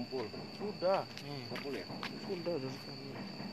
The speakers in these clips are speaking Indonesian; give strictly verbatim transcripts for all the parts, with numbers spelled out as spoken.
Tumpul. Sudah. Hmm. Tumpul ya? Sudah dari tadi.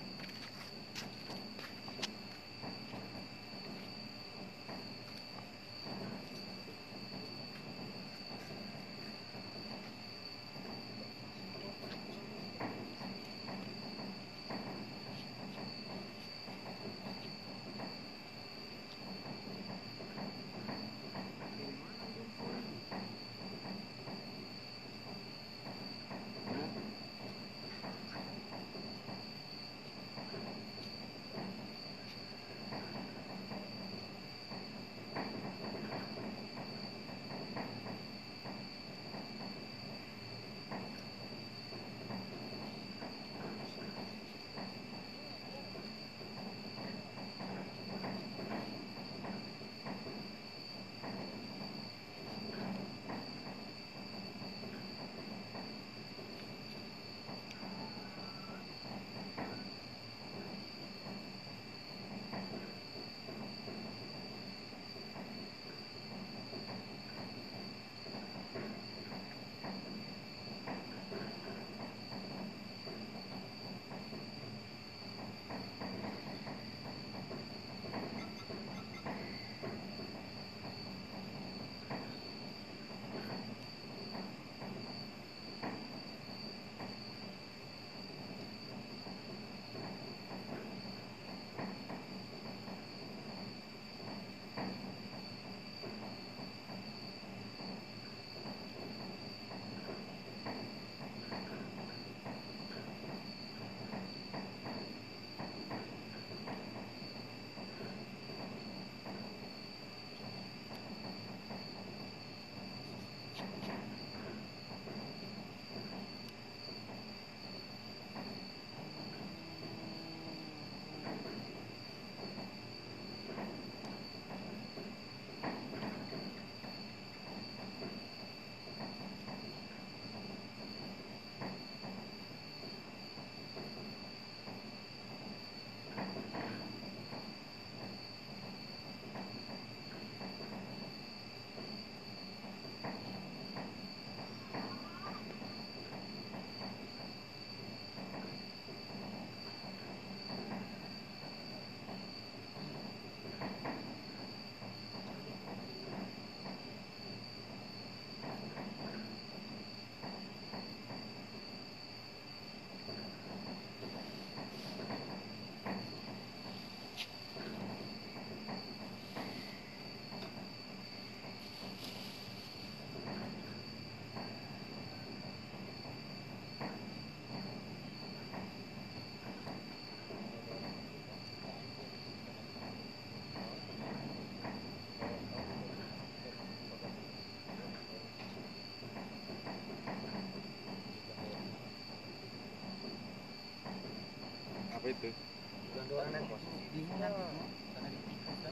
Apa itu? Gandolan dan bingung nanti tuh karena ditikung kan.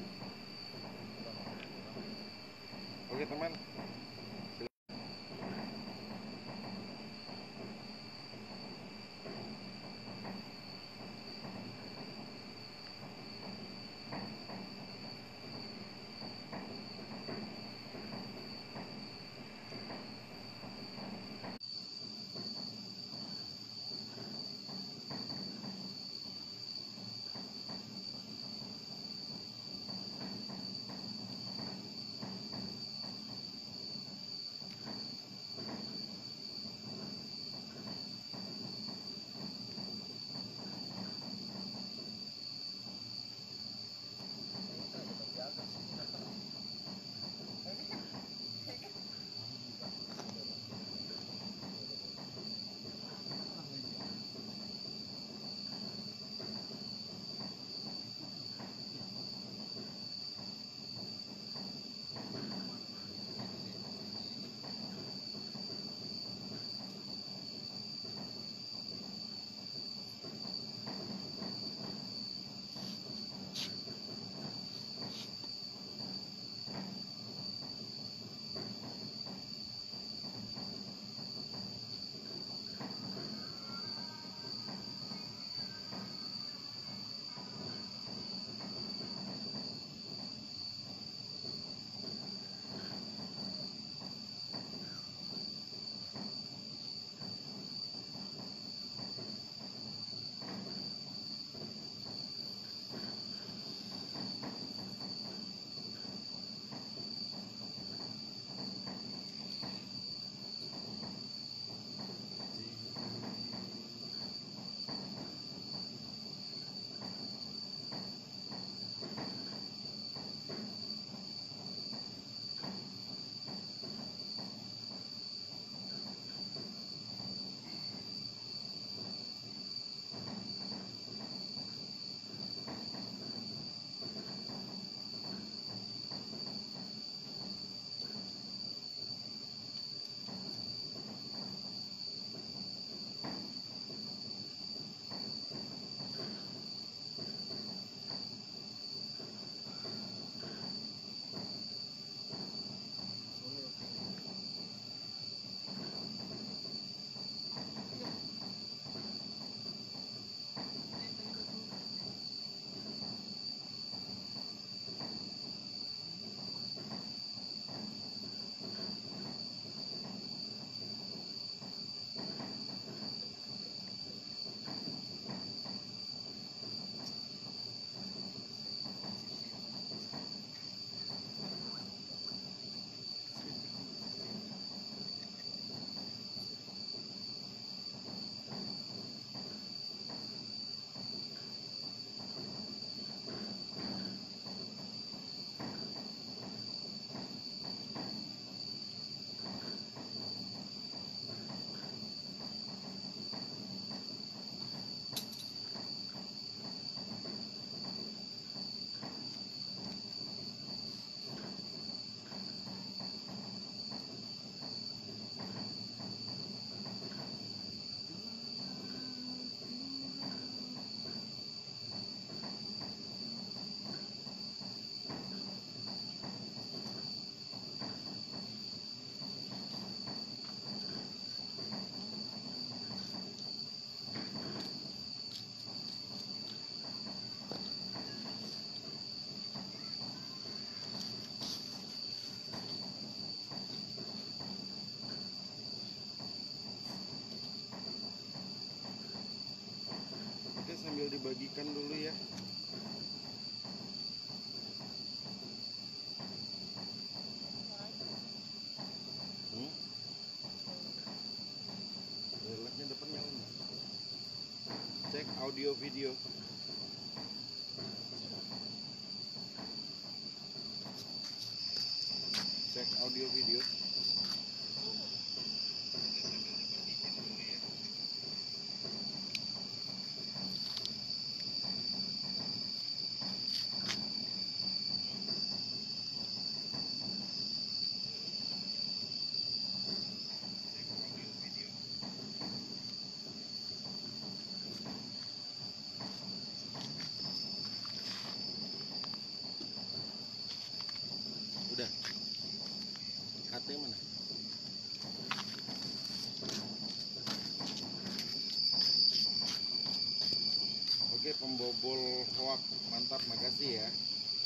Oke teman. sambil dibagikan dulu ya. Hmm? Relaknya depan nyala nggak? Cek audio video. Cek audio video. Udah. H T mana? Oke, pembobol hoak mantap, makasih ya.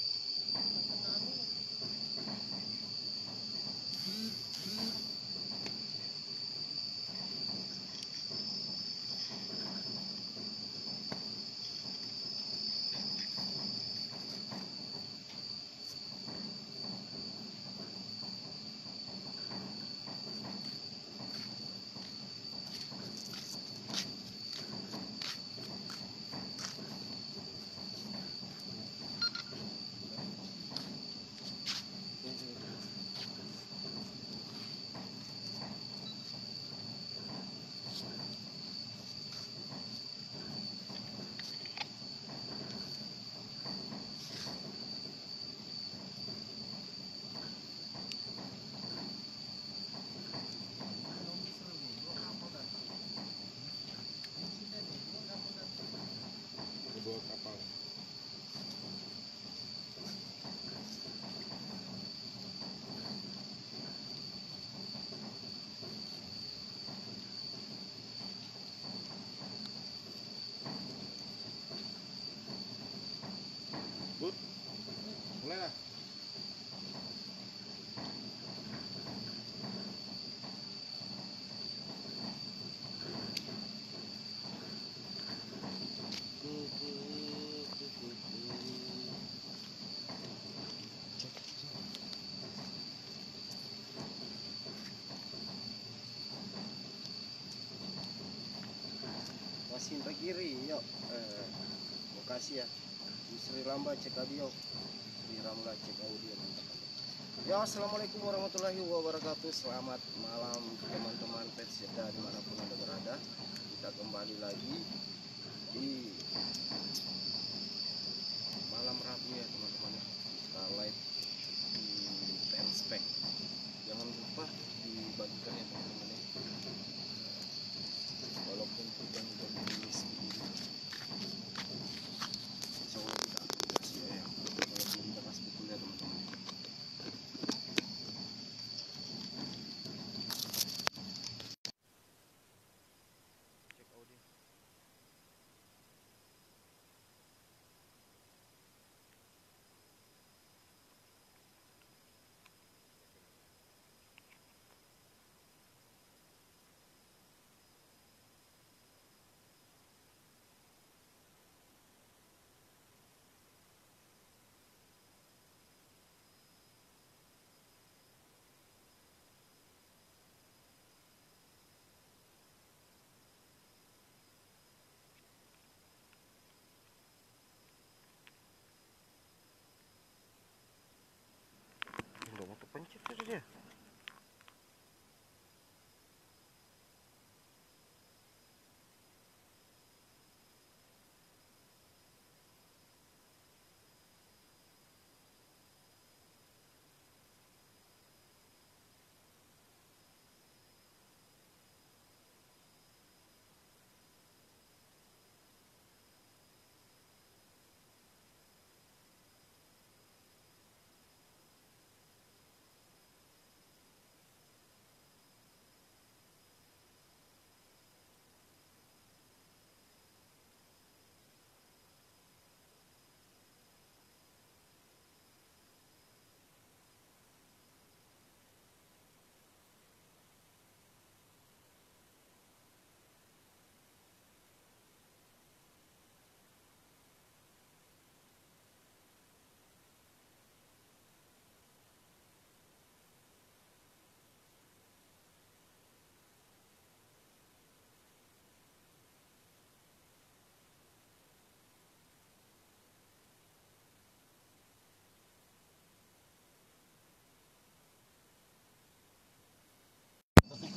Kedua kapal. Bud, mulai lah. Wasinta kiri, yuk. Eh, Bekasi ya. Di Sri Ramba cek audio. Di Ramla cek audio. Ya, assalamualaikum warahmatullahi wabarakatuh. Selamat malam teman-teman Petseda dimanapun anda berada. Kita kembali lagi di malam Rabu ya teman-teman. Kita live di Penspek. Jangan lupa dibagikan ya teman-teman ya. Walaupun hujan hujan gerimis begini, insya Allah kita aplikasi ya. Walaupun deras betul ya teman-teman. Cek audio.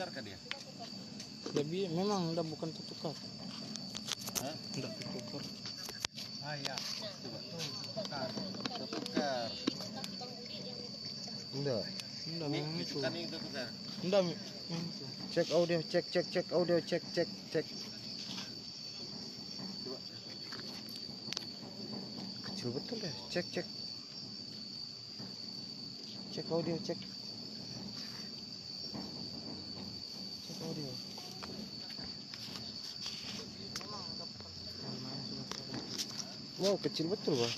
tertukar kan dia? Lebih memang udah bukan tertukar. Hah? Udah tertukar. Ah ya. Coba. Tukar. Tertukar. Enggak. Udah Ini memang itu. kan yang tertukar. Udah memang itu. Cek audio, cek cek cek audio, cek cek cek. Coba. Kecil betul ya. Cek cek. Cek audio, cek. Cek audio. Wow, kecil betul, Bang.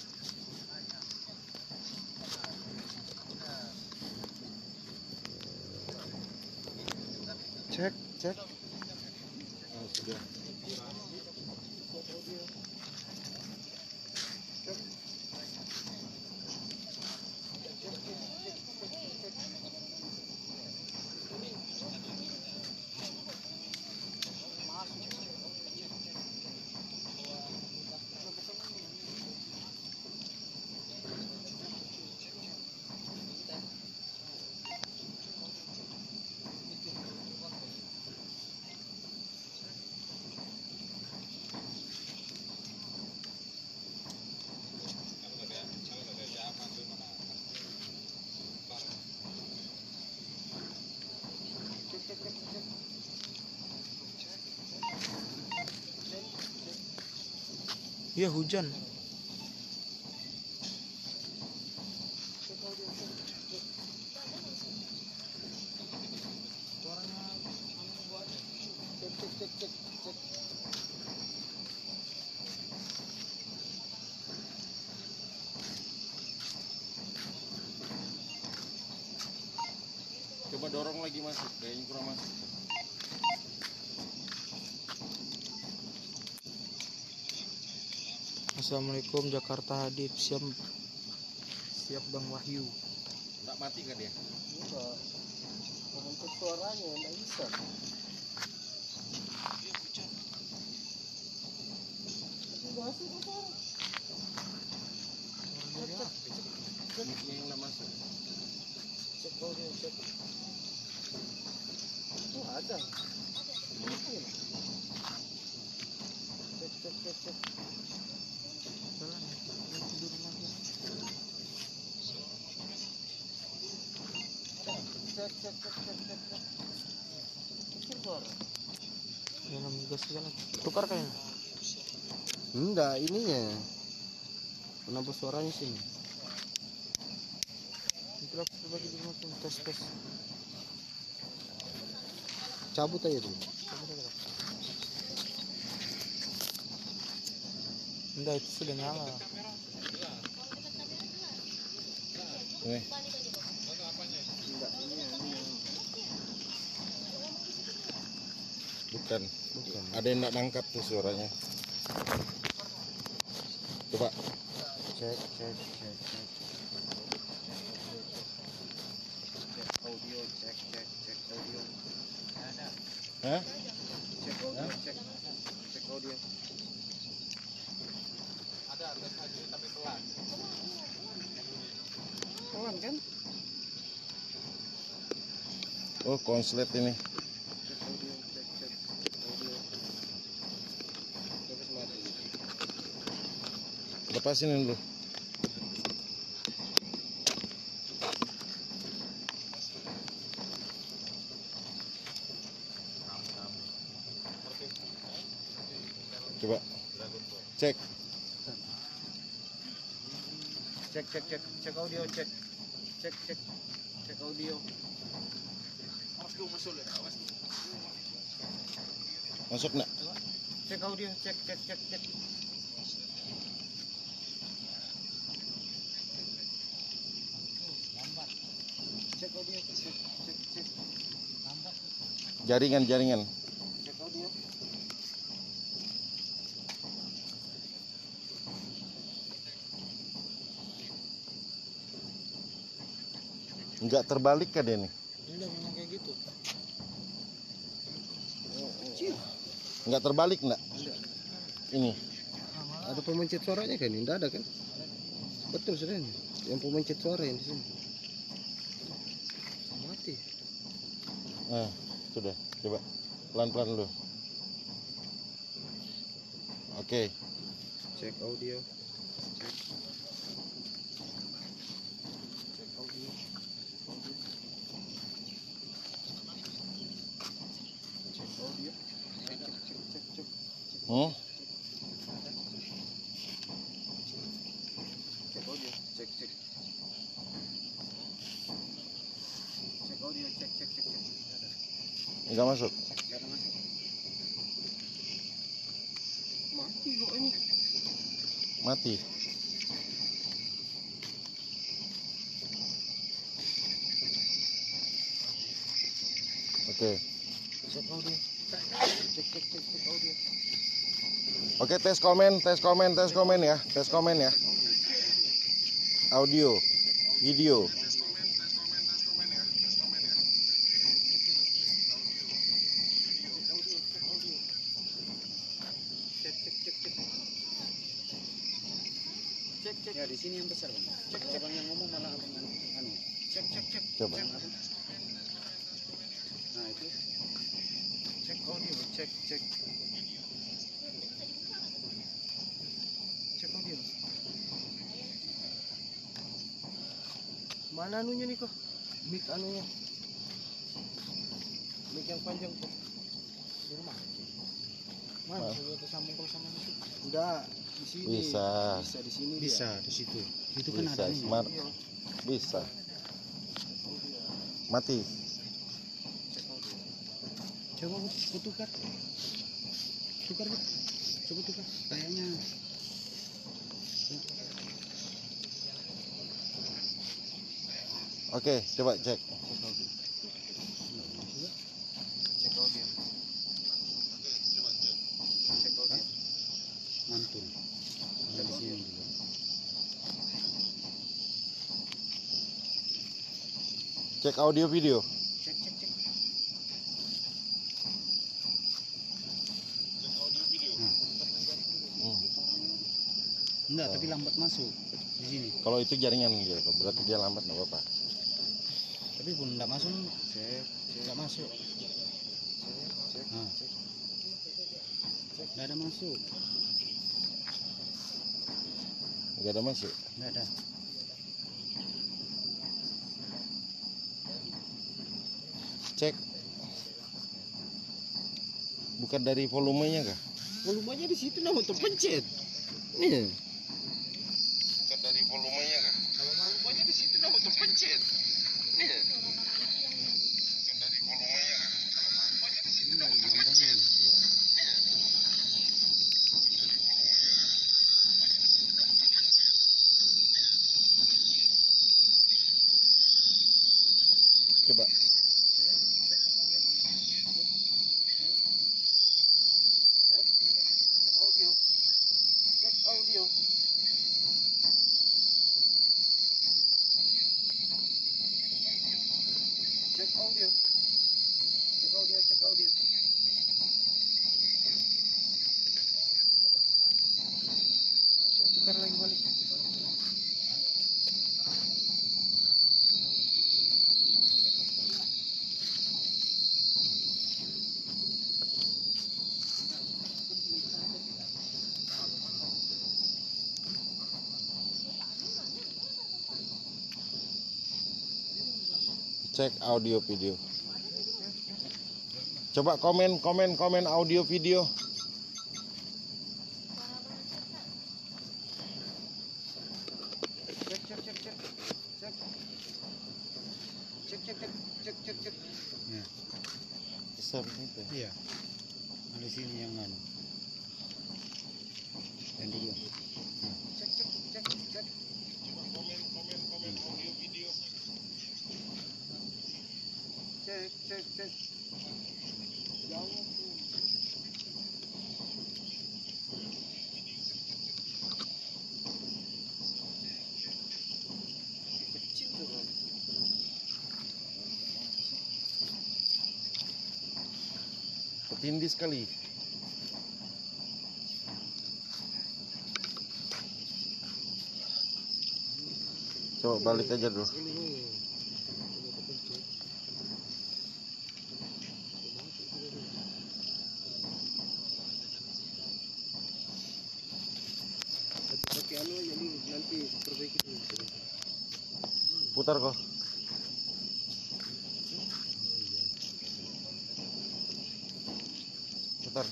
Cek, cek. Oh, sudah. Iya hujan. Coba dorong lagi masuk, kayaknya kurang masuk. Assalamualaikum Jakarta Hadip, siap siap Bang Wahyu. Enggak mati kan dia? Enggak. Untuk suaranya enggak bisa. Masuk ke suara. Ini yang enggak masuk. Cek audio, cek. Oh, ada. Cek cek cek cek. Jalan, jangan tidur lagi. Cek cek cek cek cek cek. Kecil suara. Jangan gas segala. Tukar kayaknya. Enggak, ininya. Kenapa suaranya sini? Itu aku berbagi di rumah tuh, tes tes. Cabut aja dulu. Coba coba. Enggak, itu sudah nyala. Nih. Enggak, ini ini. Bukan. Bukan. Ada yang enggak nangkap tuh suaranya. Coba. Cek cek cek cek. Cek audio, cek cek cek audio. Hah? Cek audio, cek cek audio. Ada tes aja tapi pelan. Pelan kan? Oh, konslet ini. Cek audio, cek cek audio. Terus mati. Lepasin dulu. Coba. Cek. Cek cek cek cek audio, cek cek cek cek audio. Masuk enggak? Cek audio, cek cek cek cek. Cek audio, cek cek cek. Jaringan, jaringan. Cek audio. Enggak terbalik kan dia nih? Udah memang kayak gitu. Kecil. Enggak terbalik enggak? Ini. Ada pemencet suaranya kan? Enggak ada kan? Betul sudah nih. Yang pemencet suara yang di sini. Mati. Nah, Sudah, coba pelan-pelan dulu. Oke. Cek audio. Cek. Cek audio. Audio. Cek audio. Cek cek cek cek cek. Hmm? Cek audio. Cek cek. Cek audio. Cek cek cek cek. Enggak masuk. Enggak ada masuk. Mati kok ini. Mati. Oke. Cek audio. Cek cek cek cek audio. Oke, tes komen, tes komen, tes komen ya, tes komen ya. Audio, video. Cek cek cek cek. Cek cek. Ya di sini yang besar, Bang. Cek cek. Abang yang ngomong malah abang yang anu. Cek cek cek. Coba. Cek, abang. Nah, itu. Cek audio, cek cek. Cek audio. Mana anunya nih kok? Mic anunya. Mic yang panjang kok. Di rumah. Mana? Saya tersambung kalau sama itu. Enggak, di sini. Bisa. Bisa di sini. Bisa di situ. Itu kan Bisa, ada ini. smart. Iya. Bisa. Mati. Cek audio. Coba ku tukar. Tukar gitu. Coba tukar. Kayaknya Oke, coba cek. Cek audio. Cek audio. Cek audio. mantul. Ada di sini juga. Cek audio video. Cek cek cek. Hmm. Enggak, tapi lambat masuk di sini. Kalau itu jaringan dia, berarti dia lambat nggak apa-apa. Tapi pun enggak masuk, Cek cek. enggak masuk. Cek cek Nah. cek. Enggak ada masuk. Nggak ada masuk. Enggak ada. Cek. Bukan dari volumenya kah? Volumenya di situ nama terpencet. Nih. Bukan dari volumenya kah? Volumenya di situ nama terpencet. Nih. Bukan dari volumenya kah? Volumenya di situ Ini nama dari terpencet. nambahnya. Coba. Cek audio. Cek audio. Cek audio. Cek audio, cek audio. Saya tukar lagi balik. Cek audio video. Coba komen komen komen audio video. Cek cek cek cek. Cek. Cek cek cek cek cek cek. Ya. Besar itu. Iya. Ada sini yang anu. Yang di luar. Cek cek cek cek. Coba komen komen komen audio video. Cek cek cek. Jauh. Kecil tuh kan. Ketindih sekali. Coba balik aja dulu. Ini nih. Coba terpencet. Coba perbaiki dulu. Putar kok. Putar.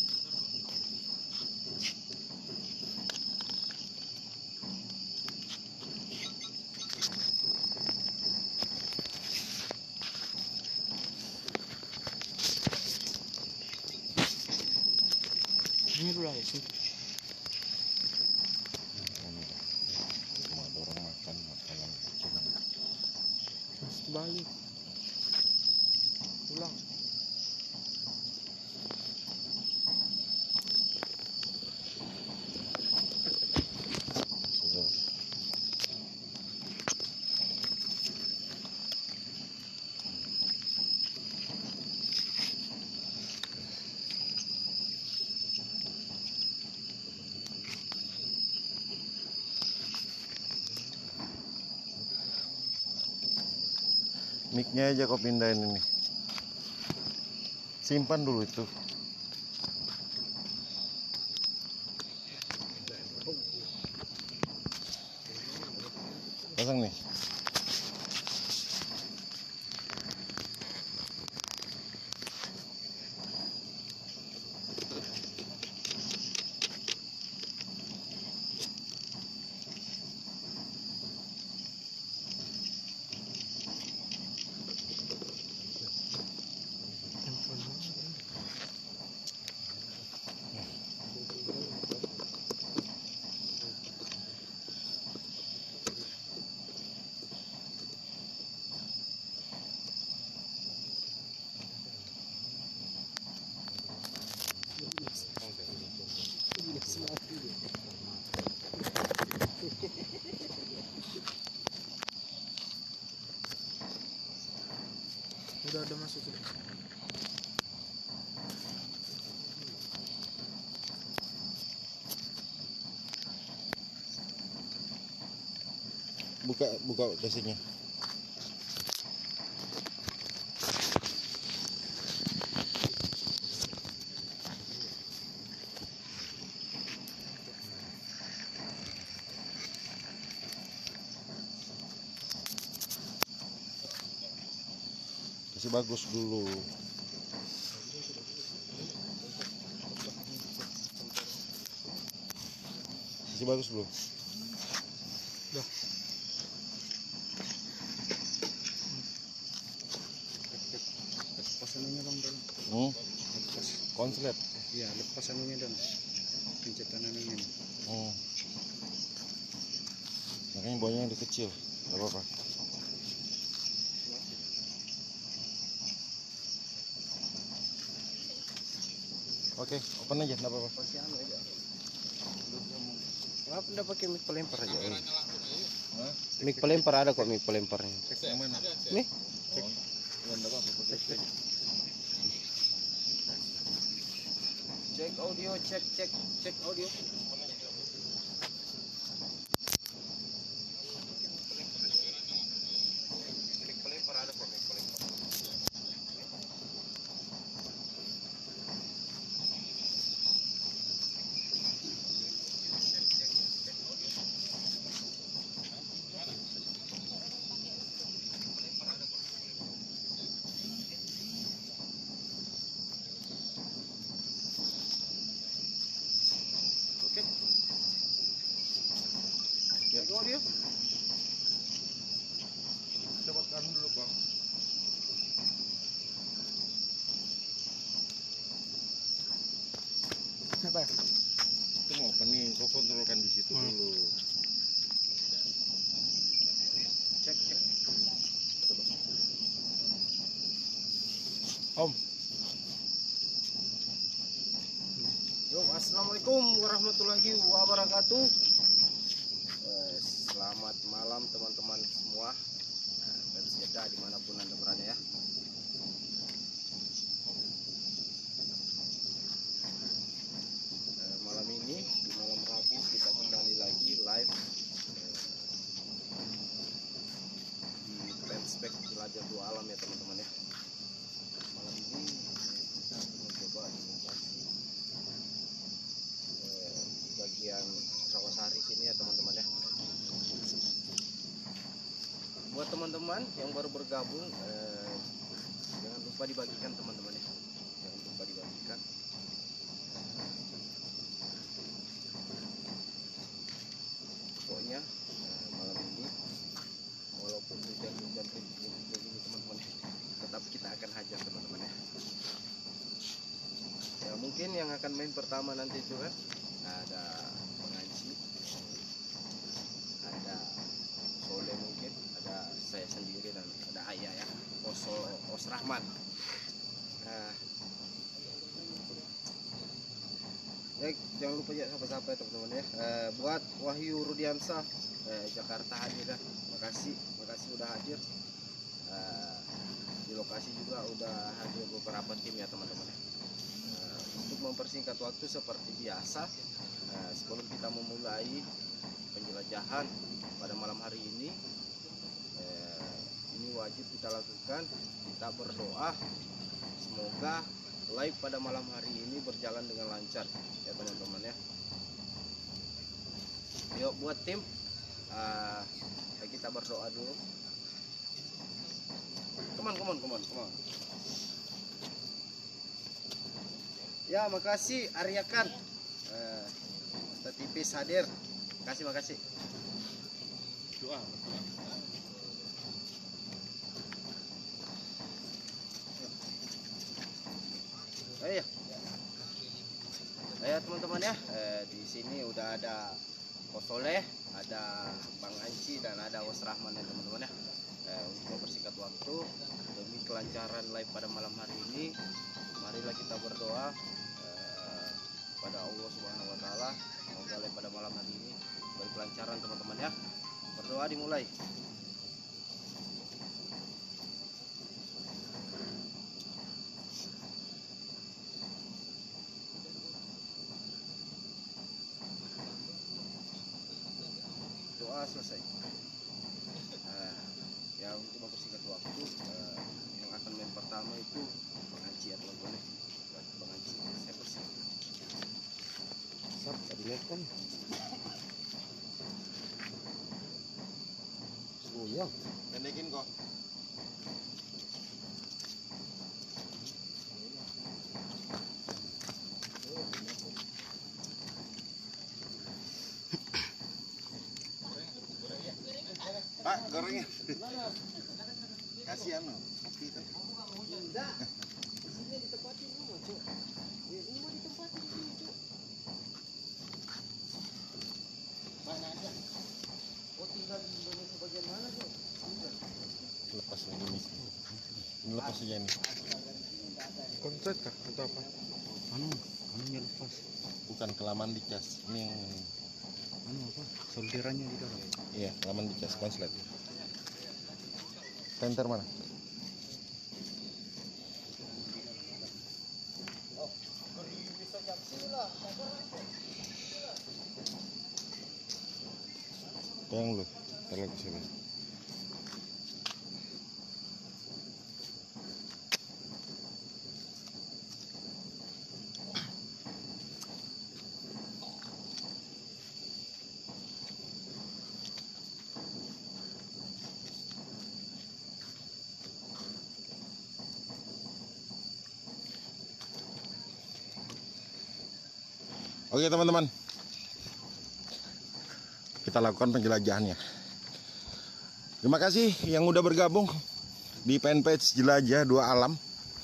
Ini dulu aja sih. Cuma ada orang makan makanan kecil. Terus balik. Pulang. Sudah. Mic-nya aja kau pindahin ini. Simpan dulu itu. Pasang nih. Udah ada masuk tuh. Buka buka casingnya. Kasih bagus dulu. Kasih bagus dulu. Dah. Lepas anunya bang dong. Hmm? Lepas. Konslet. Iya lepas anunya dong. Pencetan anunya. Hmm. Makanya bawahnya yang kecil. Gak apa-apa. Oke, open aja, enggak apa-apa. Pasti anu aja. Kenapa enggak pakai mic pelempar aja? Hah? Mic pelempar ada kok mic pelemparnya. Yang mana? Nih. Cek. Ya, enggak apa-apa, pakai cek. Cek audio, cek cek cek audio. Mic pelempar ada kok mic pelempar. Oke. Ya. Cek audio. Coba kan dulu, Bang. Apa? Itu mau open nih, kau kontrolkan di situ Hmm. dulu. Cek cek. Om. Yo, assalamualaikum warahmatullahi wabarakatuh. Eh, Selamat malam teman-teman semua eh, dan sejahtera dimanapun anda berada ya. Eh, Malam ini di malam Rabu kita kembali lagi live eh, di Fanspek Jelajah Dua Alam ya teman-teman ya. Malam ini eh, kita akan mencoba di lokasi eh, di bagian Rawasari sini ya teman-teman ya. buat teman-teman yang baru bergabung, eh, jangan lupa dibagikan teman-teman ya, jangan lupa dibagikan. Pokoknya eh, malam ini walaupun hujan-hujan kayak gini teman-teman, tetap kita akan hajar teman-teman ya. Ya mungkin yang akan main pertama nanti itu kan ada pengaji, ada Soleh, mungkin ada saya sendiri dan ada Ayah ya, Oso Os Rahmat. Nah, ya, jangan lupa ya sapa-sapa ya teman-teman ya. Eh, buat Wahyu Rudiansa eh, Jakarta hadir ya. Makasih, makasih udah hadir. Eh, di lokasi juga udah hadir beberapa tim ya teman-teman ya. Eh, untuk mempersingkat waktu seperti biasa, eh, sebelum kita memulai penjelajahan pada malam hari ini, eh, ini wajib kita lakukan. Kita berdoa semoga live pada malam hari ini berjalan dengan lancar ya teman-teman ya. Yuk buat tim, uh, kita berdoa dulu. Come on, come on, come on, come on. Ya makasih Aryakan, uh, Ustaz Tipis hadir. Makasih, makasih. Doa. Ayo, ayo teman-teman ya. Eh, di sini udah ada Ko Soleh, ada Bang Anci dan ada Os Rahman ya teman-teman ya. Eh, untuk mempersingkat waktu demi kelancaran live pada malam hari ini, marilah kita berdoa eh, pada Allah Subhanahu Wa Taala. Semoga live pada malam hari ini beri kelancaran teman-teman ya. Berdoa dimulai. Doa selesai. Nah, ya untuk mempersingkat waktu, eh, yang akan main pertama itu Bang Anci ya teman-teman. Buat Bang Anci, saya persilakan. Sap, tadi lihat kan. Oh iya, pendekin kok. Pak, gorengnya. Kasihan loh, kopi itu. Enggak. Di sini ditempatin rumah, Cuk. Di rumah ditempatin di sini, Cuk. Mana aja? Oh, tinggal di Indonesia bagian mana, Cuk? Lepas lagi ini. Ini lepas aja ini. Konslet kah atau apa? Anu, anunya lepas. Bukan kelamaan dicas. Ini yang Anu apa? Solderannya di dalam. iya, kelamaan dicas konslet. Tenter mana? Oh, bisa jam sila. Yang lu, taruh ke sini. Oke teman-teman, kita lakukan penjelajahannya. Terima kasih yang udah bergabung di fanpage Jelajah Dua Alam.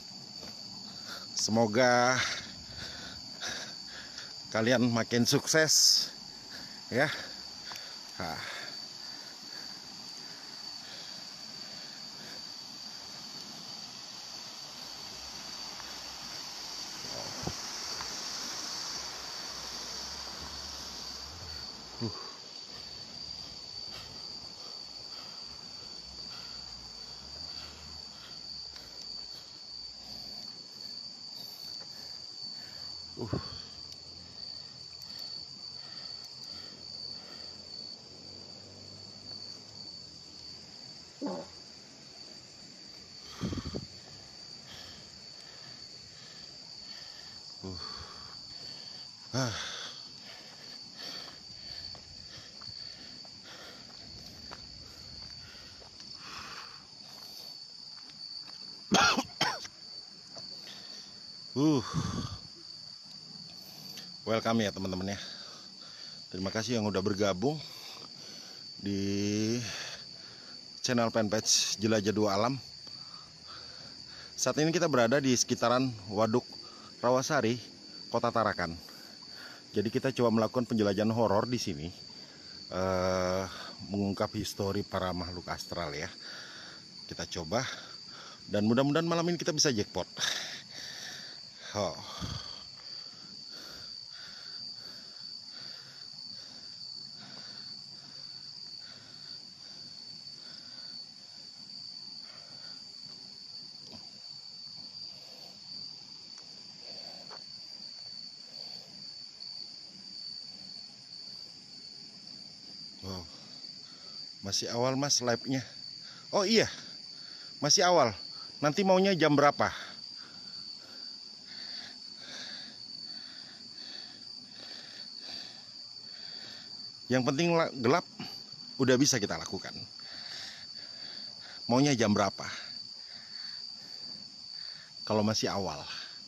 Semoga kalian makin sukses ya. Nah. Uh. Uh. Uh. Ah. Uh, welcome ya teman-teman ya. Terima kasih yang udah bergabung di channel fanpage Jelajah Dua Alam. Saat ini kita berada di sekitaran Waduk Rawasari, Kota Tarakan. Jadi kita coba melakukan penjelajahan horor di sini, uh, mengungkap histori para makhluk astral ya. Kita coba dan mudah-mudahan malam ini kita bisa jackpot. Oh. Wow. Masih awal mas live-nya. Oh iya, masih awal. Nanti maunya jam berapa? Yang penting gelap udah bisa kita lakukan. Maunya jam berapa? Kalau masih awal.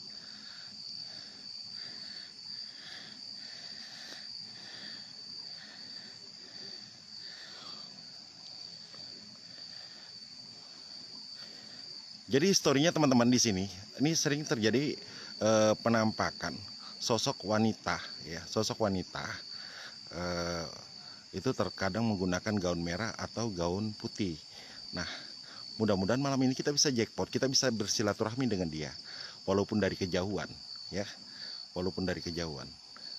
Jadi historinya teman-teman di sini, ini sering terjadi eh, penampakan sosok wanita, ya, sosok wanita eh, itu terkadang menggunakan gaun merah atau gaun putih. Nah, mudah-mudahan malam ini kita bisa jackpot, kita bisa bersilaturahmi dengan dia, walaupun dari kejauhan, ya, walaupun dari kejauhan.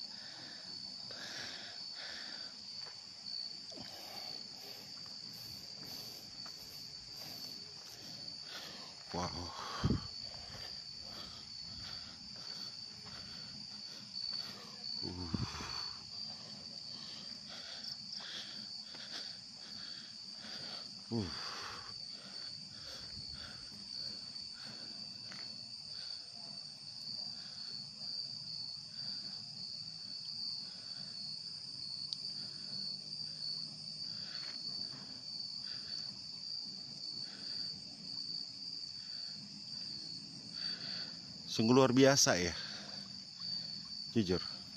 Wow. Uh. Uh. Sungguh luar biasa ya, jujur.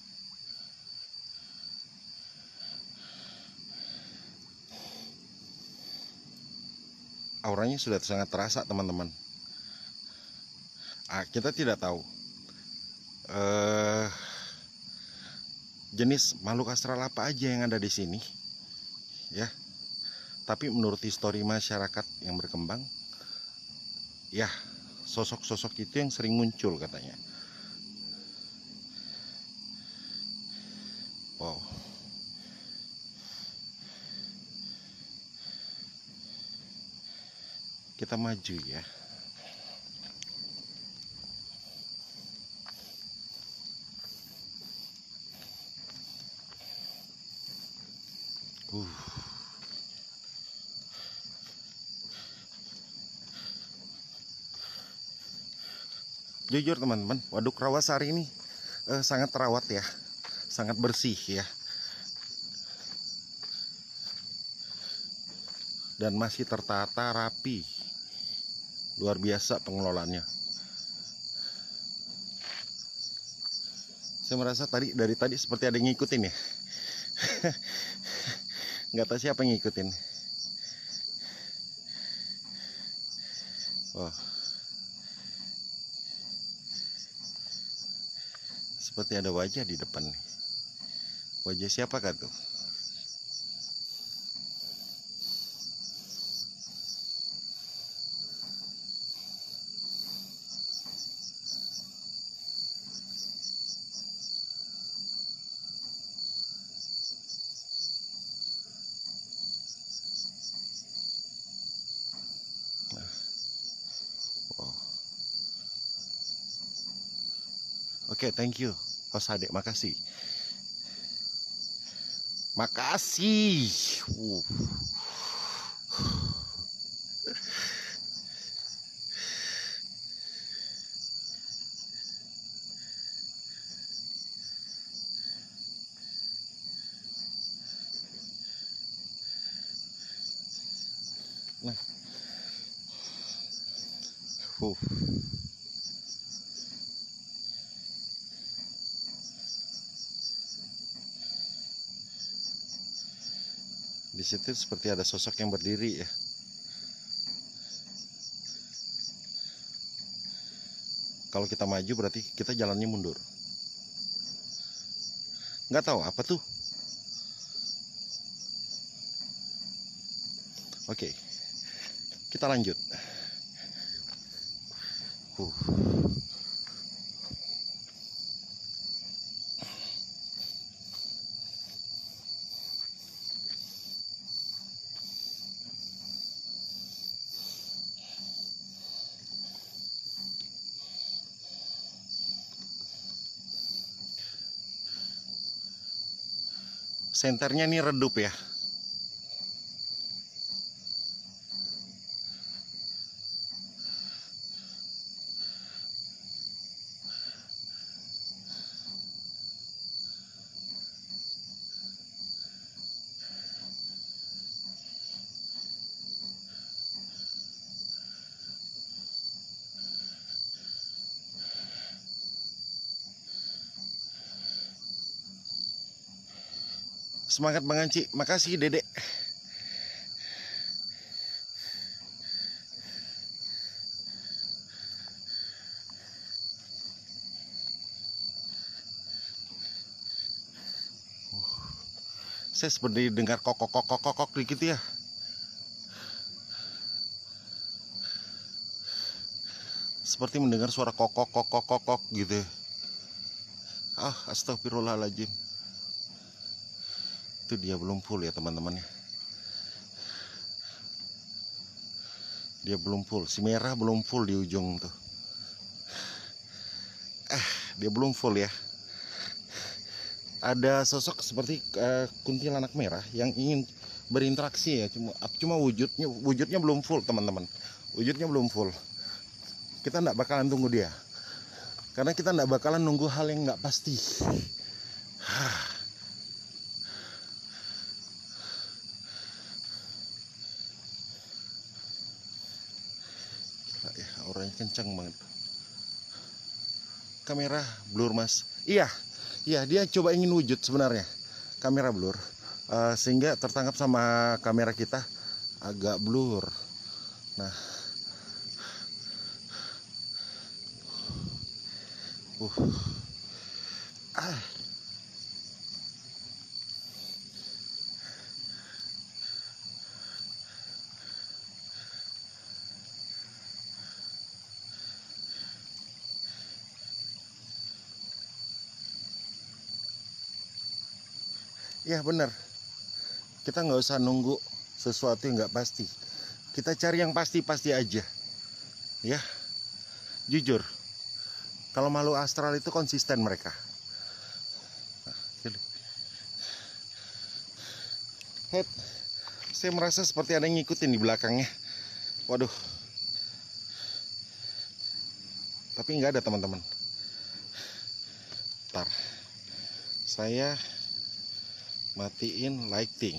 Auranya sudah sangat terasa teman-teman. Ah, kita tidak tahu eh, jenis makhluk astral apa aja yang ada di sini, ya. Tapi menurut histori masyarakat yang berkembang, ya, sosok-sosok itu yang sering muncul katanya. Wow. Kita maju ya. Uh. Jujur teman-teman, Waduk Rawasari ini eh, sangat terawat ya, sangat bersih ya, dan masih tertata rapi, luar biasa pengelolaannya. Saya merasa tadi dari tadi seperti ada yang ngikutin ya. Nggak tahu siapa yang ngikutin. Wah. Seperti ada wajah di depan nih. Wajah siapakah tuh? Wow. Oke, thank you, Kos Adek, makasih. Makasih. Uh. Nah. Uh. Di situ seperti ada sosok yang berdiri ya. Kalau kita maju berarti kita jalannya mundur. Nggak tahu apa tuh. Oke, kita lanjut. Uh. Senternya ini redup ya. Semangat Bang Anci, makasih Dedek. Saya seperti dengar kokok kokok kokok dikit ya. Seperti mendengar suara kokok kokok kokok gitu. Ah, astagfirullahaladzim. Itu dia belum full ya teman-teman ya. Dia belum full, si merah belum full di ujung tuh. Eh, dia belum full ya. Ada sosok seperti uh, kuntilanak merah yang ingin berinteraksi ya, cuma cuma wujudnya wujudnya belum full teman-teman. Wujudnya belum full. Kita nggak bakalan tunggu dia, karena kita nggak bakalan nunggu hal yang nggak pasti. Ya, auranya kencang banget. Kamera blur mas. Iya, iya dia coba ingin wujud sebenarnya. Kamera blur, uh, sehingga tertangkap sama kamera kita agak blur. Nah, uh, ah. Ya benar, kita nggak usah nunggu sesuatu yang nggak pasti. Kita cari yang pasti-pasti aja. Ya, jujur, kalau makhluk astral itu konsisten mereka. Head, saya merasa seperti ada yang ngikutin di belakangnya. Waduh, tapi nggak ada teman-teman. Ntar, saya matiin lighting.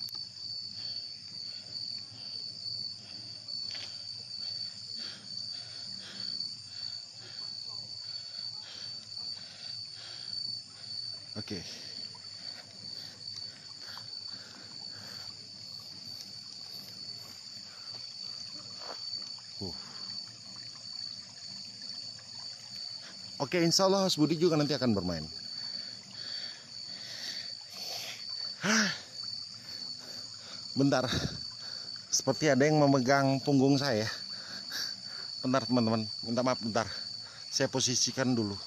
Oke. Uh. Oke, insya Allah Mas Budi juga nanti akan bermain. Bentar, seperti ada yang memegang punggung saya. Bentar teman-teman, minta maaf bentar. Saya posisikan dulu.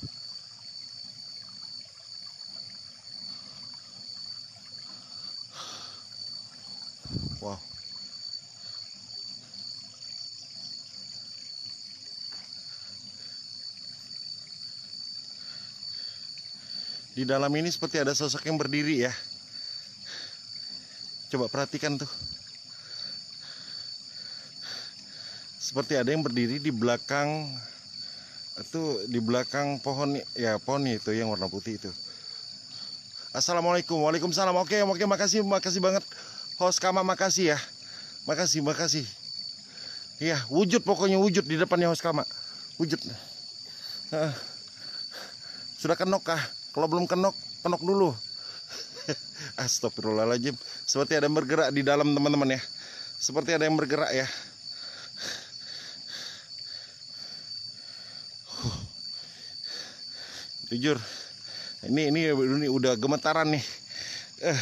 Wow. Di dalam ini seperti ada sosok yang berdiri ya. Coba perhatikan tuh. Seperti ada yang berdiri di belakang itu, di belakang pohon ya, pohon itu yang warna putih itu. Assalamualaikum. Waalaikumsalam. Oke, oke, makasih, makasih banget. Host Kama, makasih ya. Makasih, makasih. Iya, wujud pokoknya wujud di depannya Host Kama. Wujud. Uh, sudah kenok kah? Kalau belum kenok, kenok dulu. Astagfirullahaladzim. Seperti ada yang bergerak di dalam teman-teman ya. Seperti ada yang bergerak ya. Huh. Jujur, ini ini ini udah gemetaran nih. Eh.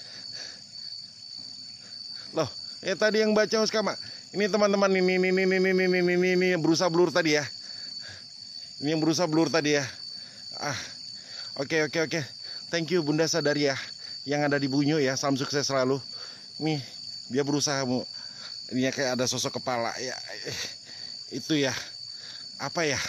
Loh, eh tadi yang baca Huskama. Ini teman-teman ini ini ini ini ini ini ini ini yang berusaha blur tadi ya. Ini yang berusaha blur tadi ya. Ah. Oke oke oke. Thank you Bunda Sadaria yang ada di Bunyu ya. Salam sukses selalu. Nih, dia berusaha mau ini kayak ada sosok kepala ya. Itu ya. Apa ya?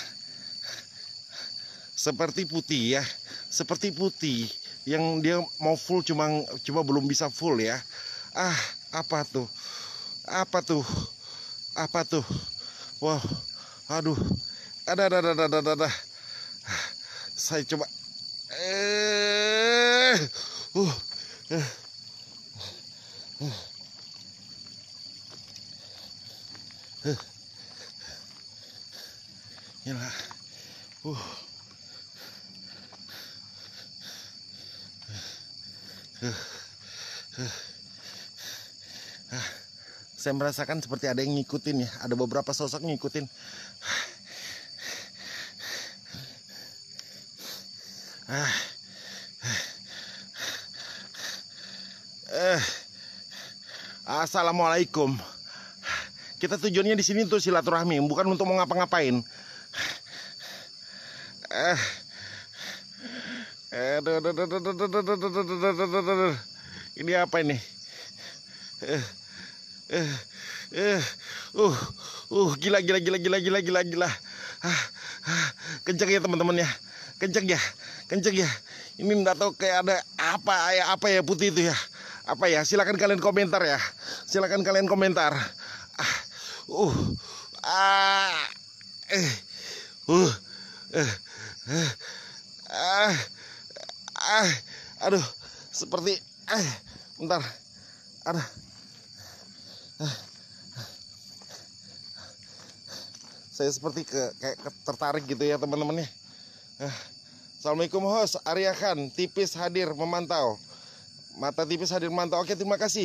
Seperti putih ya. Seperti putih yang dia mau full cuma cuma belum bisa full ya. Ah, apa tuh? Apa tuh? Apa tuh? Wow. Aduh. Ada ada ada ada ada. Saya coba eh uh, uh, uh, uh. Yalah. Uh. Uh. Uh. Ah, saya merasakan seperti ada yang ngikutin ya. Ada beberapa sosok ngikutin. Ah. Eh. Assalamualaikum. Kita tujuannya di sini untuk silaturahmi, bukan untuk mau ngapa-ngapain. Eh. Ini apa ini? Eh. Eh. Eh. Uh. Uh, gila gila gila gila gila gila gila. Ah. Ah. Kencang ya teman-teman ya. Kenceng ya, kenceng ya. Ini nggak tahu kayak ada apa ya apa ya putih itu ya. Apa ya? Silakan kalian komentar ya. Silakan kalian komentar. Ah, uh, ah, eh, uh, eh, eh, ah, ah, aduh, seperti, eh, bentar, ada. Ah. Saya seperti ke kayak tertarik gitu ya teman-teman ya. Assalamualaikum host Arya Khan, tipis hadir memantau. Mata tipis hadir memantau. Oke, terima kasih.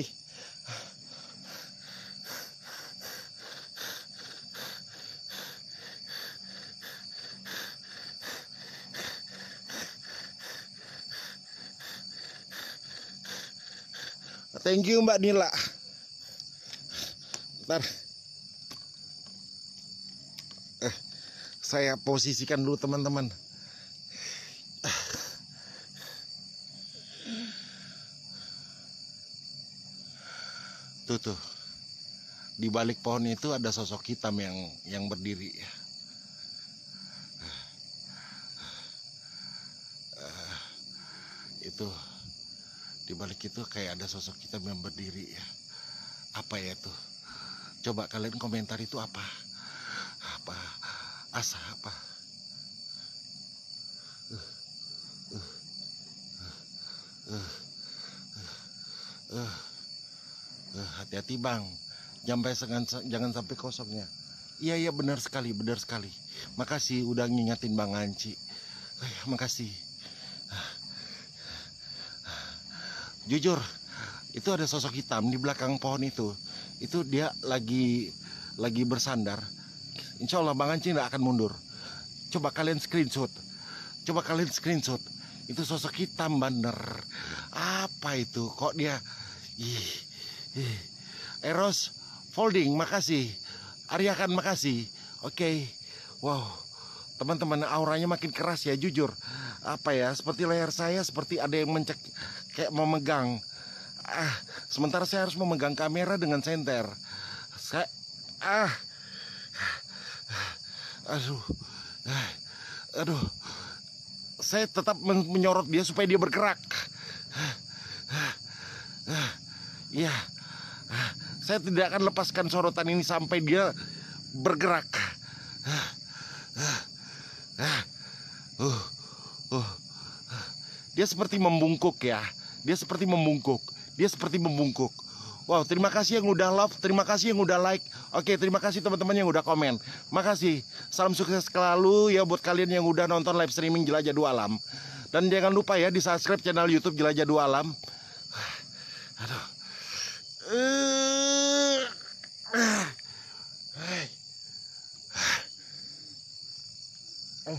Thank you Mbak Nila. Bentar. Eh, saya posisikan dulu teman-teman. Tuh tuh, di balik pohon itu ada sosok hitam yang yang berdiri ya. Uh, itu di balik itu kayak ada sosok hitam yang berdiri ya. Apa ya tuh? Coba kalian komentar itu apa? Apa? Asa apa? Uh, uh, uh, uh, uh. Hati-hati bang, jangan sampai jangan sampai kosongnya. Iya iya benar sekali, benar sekali. Makasih udah ngingetin Bang Anci. Eh, makasih. Jujur, itu ada sosok hitam di belakang pohon itu. Itu dia lagi lagi bersandar. Insya Allah Bang Anci nggak akan mundur. Coba kalian screenshot. Coba kalian screenshot. Itu sosok hitam bener. Apa itu? Kok dia? Ih. Eros folding, makasih. Arya Khan, makasih. Oke, okay. Wow, teman-teman auranya makin keras ya, jujur. Apa ya? Seperti leher saya, seperti ada yang mencek, kayak memegang. Ah, sementara saya harus memegang kamera dengan senter. Saya, ah, aduh, aduh, saya tetap menyorot dia supaya dia bergerak. Iya. Saya tidak akan lepaskan sorotan ini sampai dia bergerak. Uh, uh. Dia seperti membungkuk ya. Dia seperti membungkuk. Dia seperti membungkuk. Wow, terima kasih yang udah love, terima kasih yang udah like. Oke, terima kasih teman-teman yang udah komen. Makasih. Salam sukses selalu ya buat kalian yang udah nonton live streaming Jelajah Dua Alam. Dan jangan lupa ya di subscribe channel YouTube Jelajah Dua Alam. Aduh. Uh, uh, uh,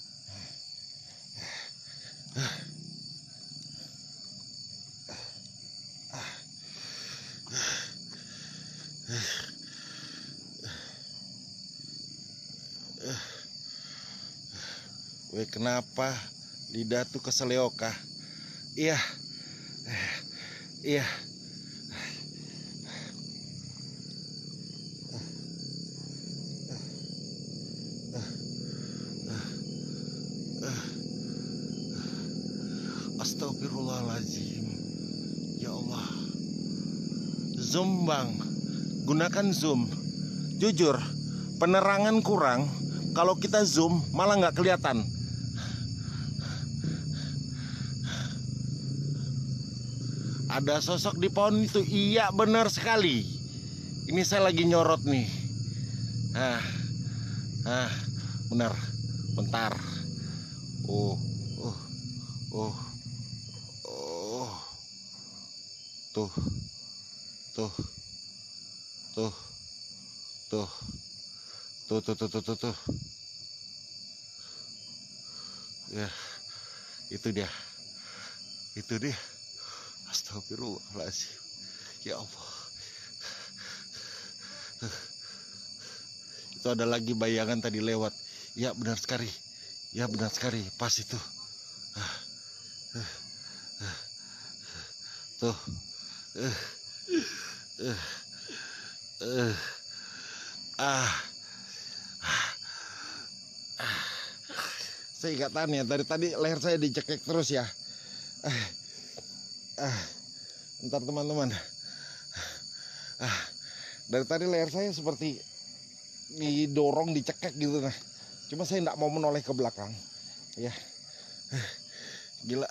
Weh, kenapa lidah tuh keseleoka? Iya, iya. Astagfirullahaladzim. Ya Allah. Zoom bang, gunakan zoom. Jujur, penerangan kurang. Kalau kita zoom malah nggak kelihatan. Ada sosok di pohon itu. Iya benar sekali. Ini saya lagi nyorot nih. Ah, ah, benar. Bentar. Oh, oh, oh, oh. Tuh, tuh, tuh, tuh, tuh, tuh, tuh, tuh, tuh, tuh. Ya, itu dia, itu dia. Astagfirullahaladzim. Ya Allah. Itu ada lagi bayangan tadi lewat. Ya benar sekali. Ya benar sekali. Pas itu. Tuh. Ah. Saya nggak tahan ya. Dari tadi leher saya dicekek terus ya. Ah, ntar teman-teman. Ah, dari tadi leher saya seperti didorong, dicekek gitu nah. Cuma saya nggak mau menoleh ke belakang. Ya, gila.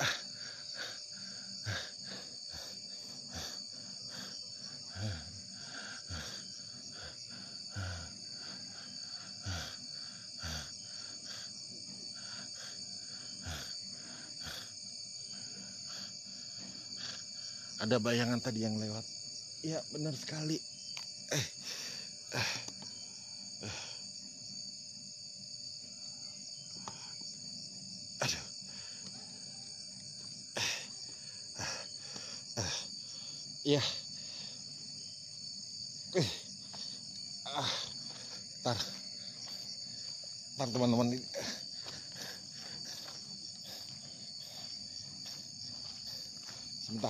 Ada bayangan tadi yang lewat. Ya benar sekali. Eh, eh, eh. Aduh. Eh, eh, eh. Ya. Eh, ah, tar, tar teman-teman. Sebentar.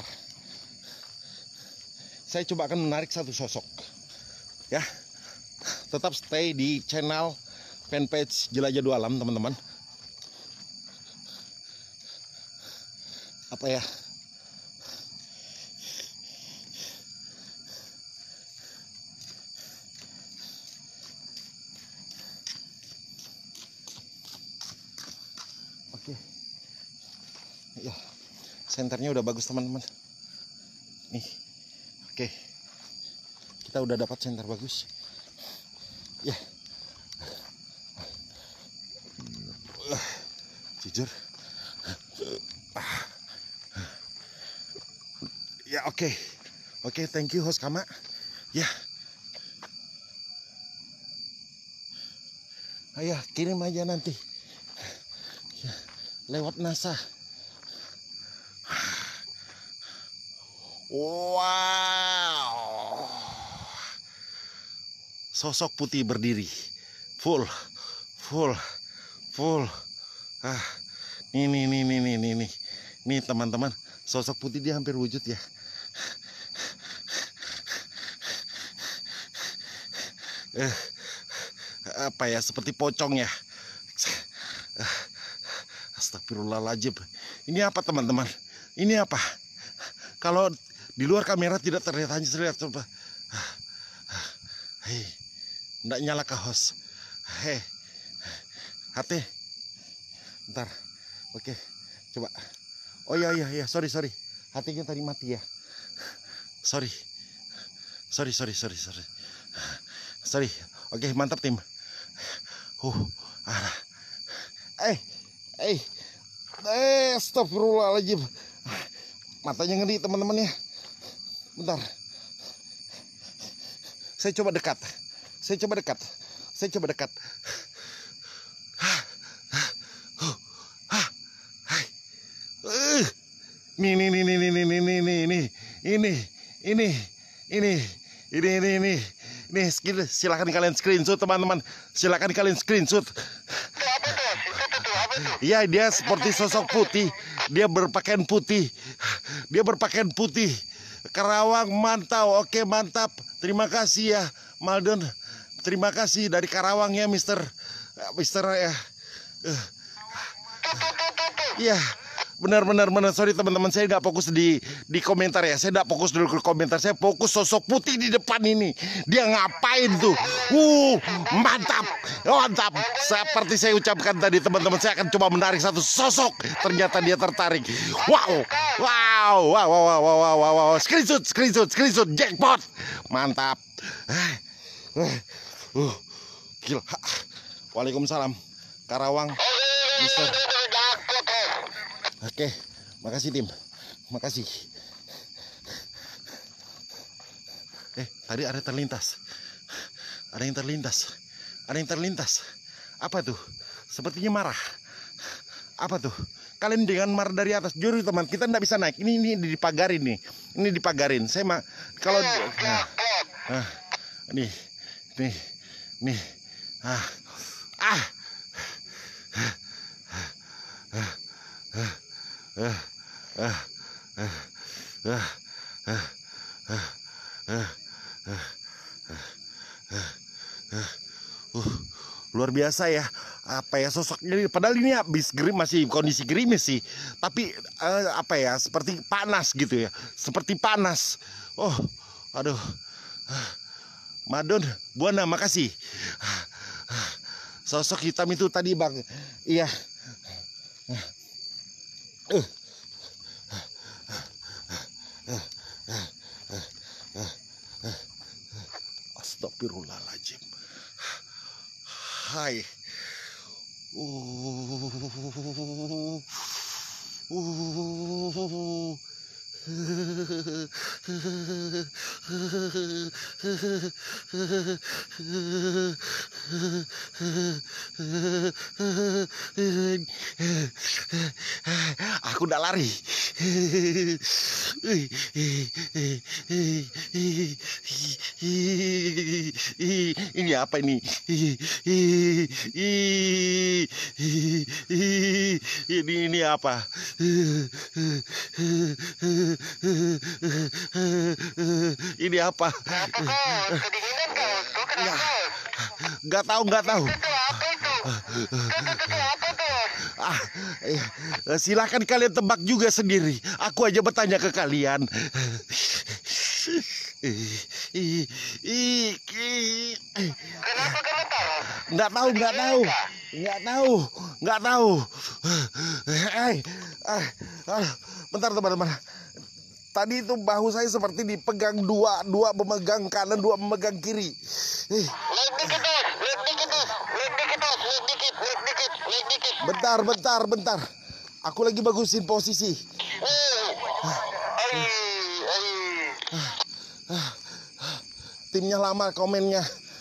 Saya coba akan menarik satu sosok. Ya. Tetap stay di channel fanpage Jelajah Dua Alam, teman-teman. Apa ya? Oke. Ya. Senternya udah bagus, teman-teman. Nih. Oke, kita udah dapat senter bagus. Ya, jujur. Ya oke, oke, thank you host Kama. Ya, ayo kirim aja nanti. Ya, lewat NASA. Wow, sosok putih berdiri, full, full, full. Ah, nih, nih, nih, nih, nih, nih, nih, nih teman-teman, sosok putih dia hampir wujud ya. Eh, apa ya? Seperti pocong ya. Astagfirullahaladzim. Ini apa teman-teman? Ini apa? Kalau di luar kamera tidak terlihat, hanya terlihat coba. Hei, nggak nyala ke host. Hei, hati. Ntar, oke, coba. Oh iya iya iya, sorry sorry, hatinya tadi mati ya. Sorry, sorry sorry sorry sorry, sorry. Oke, mantap tim. Uh, ah. Eh, eh, Eh, astagfirullahaladzim. Matanya ngeri teman-teman ya. Bentar. Saya coba dekat. Saya coba dekat. Saya coba dekat. Nih, nih, nih, nih, nih, nih, nih, nih, nih, nih, ini, ini, ini, ini, ini, ini, nih, silakan kalian screenshot teman-teman, silakan kalian screenshot. Iya, dia seperti sosok putih, dia berpakaian putih, dia berpakaian putih. Karawang mantau, oke mantap, terima kasih ya, Maldon, terima kasih dari Karawang ya, Mister, Mister ya, iya. Benar, benar, benar. Sorry teman-teman, saya nggak fokus di di komentar ya. Saya nggak fokus dulu ke komentar. Saya fokus sosok putih di depan ini. Dia ngapain tuh? Uh, mantap, mantap. Seperti saya ucapkan tadi teman-teman, saya akan coba menarik satu sosok. Ternyata dia tertarik. Wow, wow, wow, wow, wow, wow, wow, wow. Screenshot, screenshot, screenshot, jackpot. Mantap. Uh, uh, gila. Waalaikumsalam. Karawang, Mister. Oke, makasih tim, makasih. Eh, tadi ada terlintas, ada yang terlintas, ada yang terlintas. Apa tuh? Sepertinya marah. Apa tuh? Kalian dengan marah dari atas. Jujur teman, kita nggak bisa naik. Ini ini dipagarin nih, ini dipagarin. Saya mah kalau, nah, nah, nih, nih, nih, ah, ah. Uh, uh, uh, uh, uh, uh, uh, uh, uh, uh, luar biasa ya, apa ya sosoknya. Padahal ini habis gerim, masih kondisi gerimis sih, tapi uh, apa ya, seperti panas gitu ya, seperti panas. Oh, aduh, Madon, Buana, makasih. Sosok hitam itu tadi bang, iya. Uh. Astagfirullahaladzim. Hai. Uh. Uh. Aku udah lari. Ini apa ini? Ini ini apa? Ini apa? Kedinginan kau, kau kenapa? Nggak tahu, nggak tahu. Ah, iya. Silakan kalian tebak juga sendiri. Aku aja bertanya ke kalian. Kenapa gemetar? Nggak tahu, nggak tahu, nggak tahu, nggak tahu. Eh, eh, bentar teman-teman. Tadi itu bahu saya seperti dipegang dua, dua memegang kanan, dua memegang kiri. Eh. Naik dikit, naik dikit, naik dikit, naik dikit, naik dikit, naik dikit. Bentar, bentar, bentar. Aku lagi bagusin posisi. Ai, ai. Timnya lama komennya.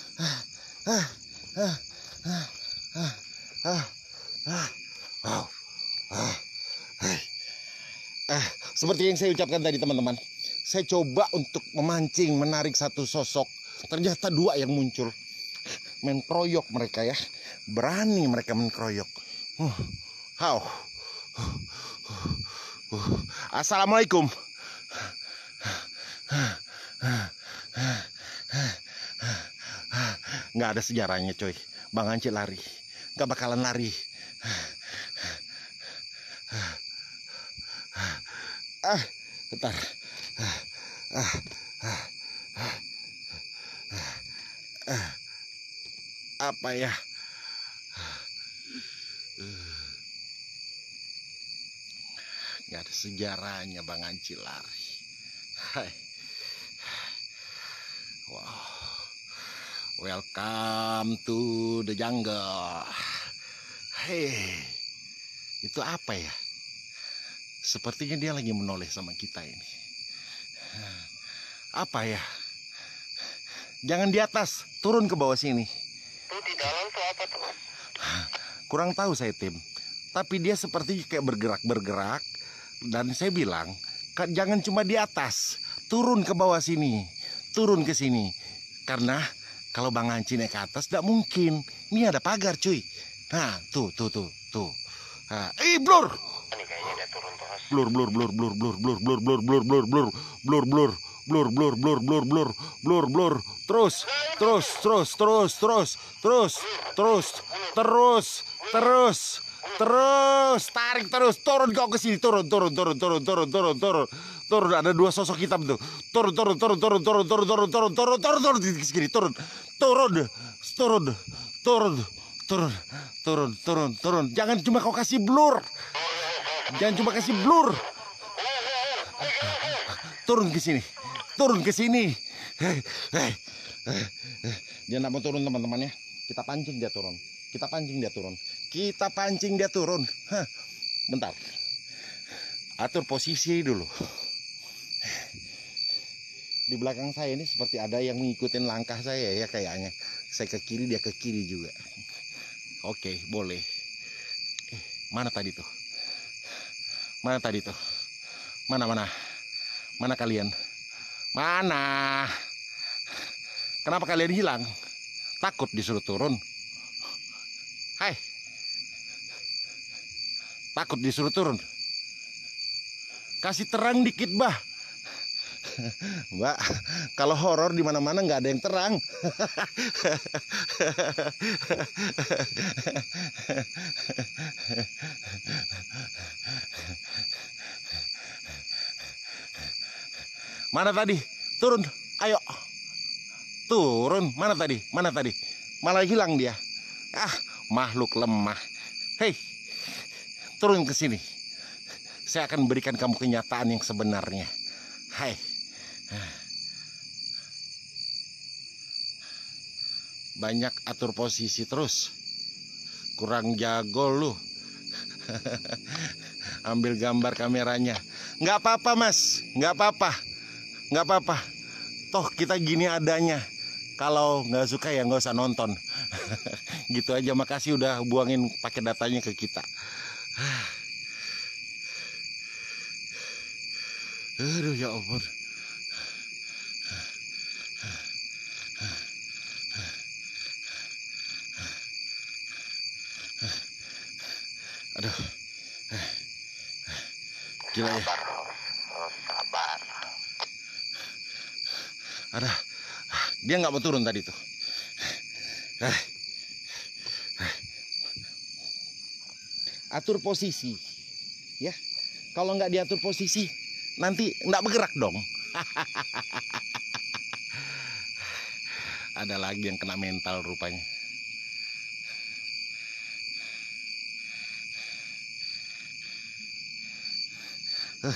Eh, seperti yang saya ucapkan tadi teman-teman, saya coba untuk memancing, menarik satu sosok. Ternyata dua yang muncul. Main kroyok mereka ya, berani mereka main kroyok. Uh, how? Uh, uh, uh. Assalamualaikum. Nggak ada sejarahnya coy. Bang Anci lari, nggak bakalan lari. Ah, bentar. Ah, ah, ah, ah, ah. Apa ya? Nggak ada sejarahnya Bang Anci lari. Hai. Wow. Welcome to the jungle. Hei, itu apa ya? Sepertinya dia lagi menoleh sama kita ini. Apa ya? Jangan di atas, turun ke bawah sini. Tuh di dalam tuh apa tuh? Kurang tahu saya, Tim. Tapi dia seperti kayak bergerak-bergerak. Dan saya bilang, "Ka- jangan cuma di atas, turun ke bawah sini. Turun ke sini." Karena kalau Bang Anci naik ke atas, tidak mungkin. Ini ada pagar, cuy. Nah, tuh, tuh, tuh, tuh. Nah, ih, blur. Ini kayaknya dia turun terus. Blur, blur, blur, blur, blur, blur, blur, blur, blur, blur, blur, blur, blur, blur, blur, blur, blur, blur, blur, blur. Terus, terus, terus, terus, terus, terus, terus, terus, terus, terus, tarik terus, turun kau ke sini, turun, turun, turun, turun, turun, turun, turun, turun. Ada dua sosok hitam tuh. Turun, turun, turun, turun, turun, turun, turun, turun, turun, turun, turun, di sini, turun, turun, turun, turun, turun, turun, turun, turun. Jangan cuma kau kasih blur. Jangan cuma kasih blur. Turun ke sini. Turun ke sini. Hei, hei, hei, hei. Dia nggak mau turun, teman-teman ya. Kita pancing dia turun. Kita pancing dia turun. Kita pancing dia turun. Hah. Bentar. Atur posisi dulu. Di belakang saya ini seperti ada yang mengikuti langkah saya ya kayaknya. Saya ke kiri, dia ke kiri juga. Oke, boleh. Eh, mana tadi tuh? Mana tadi tuh? Mana, mana? Mana kalian? Mana? Kenapa kalian hilang? Takut disuruh turun? Hai. Takut disuruh turun? Kasih terang dikit, Bah. Mbak, kalau horor di mana-mana nggak ada yang terang. Mana tadi? Turun, ayo. Turun, mana tadi? Mana tadi? Malah hilang dia. Ah, makhluk lemah. Hei, turun ke sini. Saya akan berikan kamu kenyataan yang sebenarnya. Hai. Banyak atur posisi terus. Kurang jago lu. Ambil gambar kameranya. Nggak apa-apa, Mas. Nggak apa-apa. Nggak apa-apa. Toh kita gini adanya. Kalau nggak suka ya nggak usah nonton. Gitu aja. Makasih udah buangin pakai datanya ke kita. Aduh ya ampun. Aduh. Gila ya. Sabar. Ada. Dia nggak mau turun tadi tuh. Atur posisi. Ya. Kalau nggak diatur posisi, nanti nggak bergerak dong. Ada lagi yang kena mental rupanya. Uh,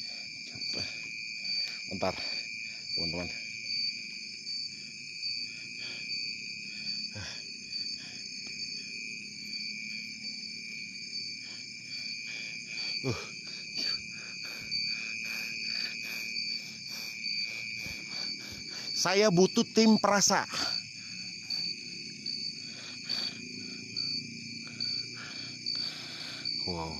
bentar, teman-teman. Uh. Saya butuh tim perasa. Wow.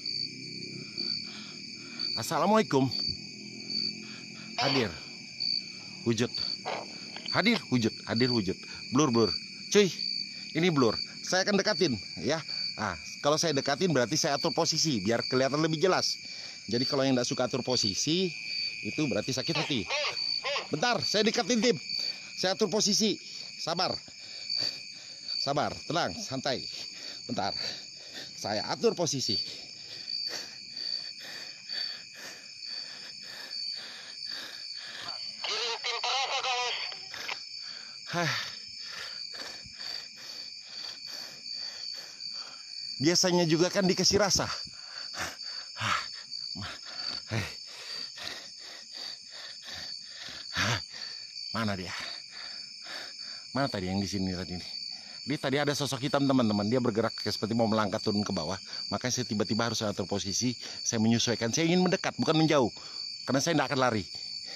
Assalamualaikum. Hadir. Wujud. Hadir wujud, hadir wujud. Blur blur. Cuy, ini blur. Saya akan dekatin ya. Ah, kalau saya dekatin berarti saya atur posisi biar kelihatan lebih jelas. Jadi kalau yang tidak suka atur posisi itu berarti sakit hati. Bentar, saya dekatin tim. Saya atur posisi. Sabar. Sabar, tenang, santai. Bentar. Saya atur posisi. Kirim tim perasa kamu. Hah. Biasanya juga kan dikasih rasa. Hah. Hei. Hah. Mana dia? Mana tadi yang di sini tadi nih? Dia tadi ada sosok hitam teman-teman, dia bergerak kayak seperti mau melangkah turun ke bawah. Makanya saya tiba-tiba harus atur posisi, saya menyesuaikan. Saya ingin mendekat, bukan menjauh, karena saya tidak akan lari.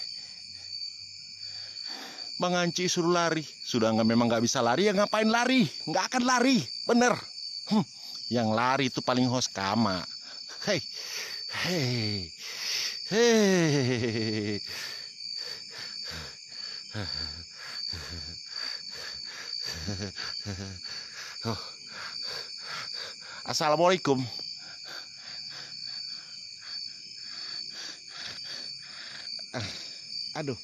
Bang Anci suruh lari, sudah nggak memang nggak bisa lari, ya ngapain lari? Nggak akan lari, bener. Hm, yang lari itu paling host Kama. Hei, hei, hei. Oh. Assalamualaikum. Aduh.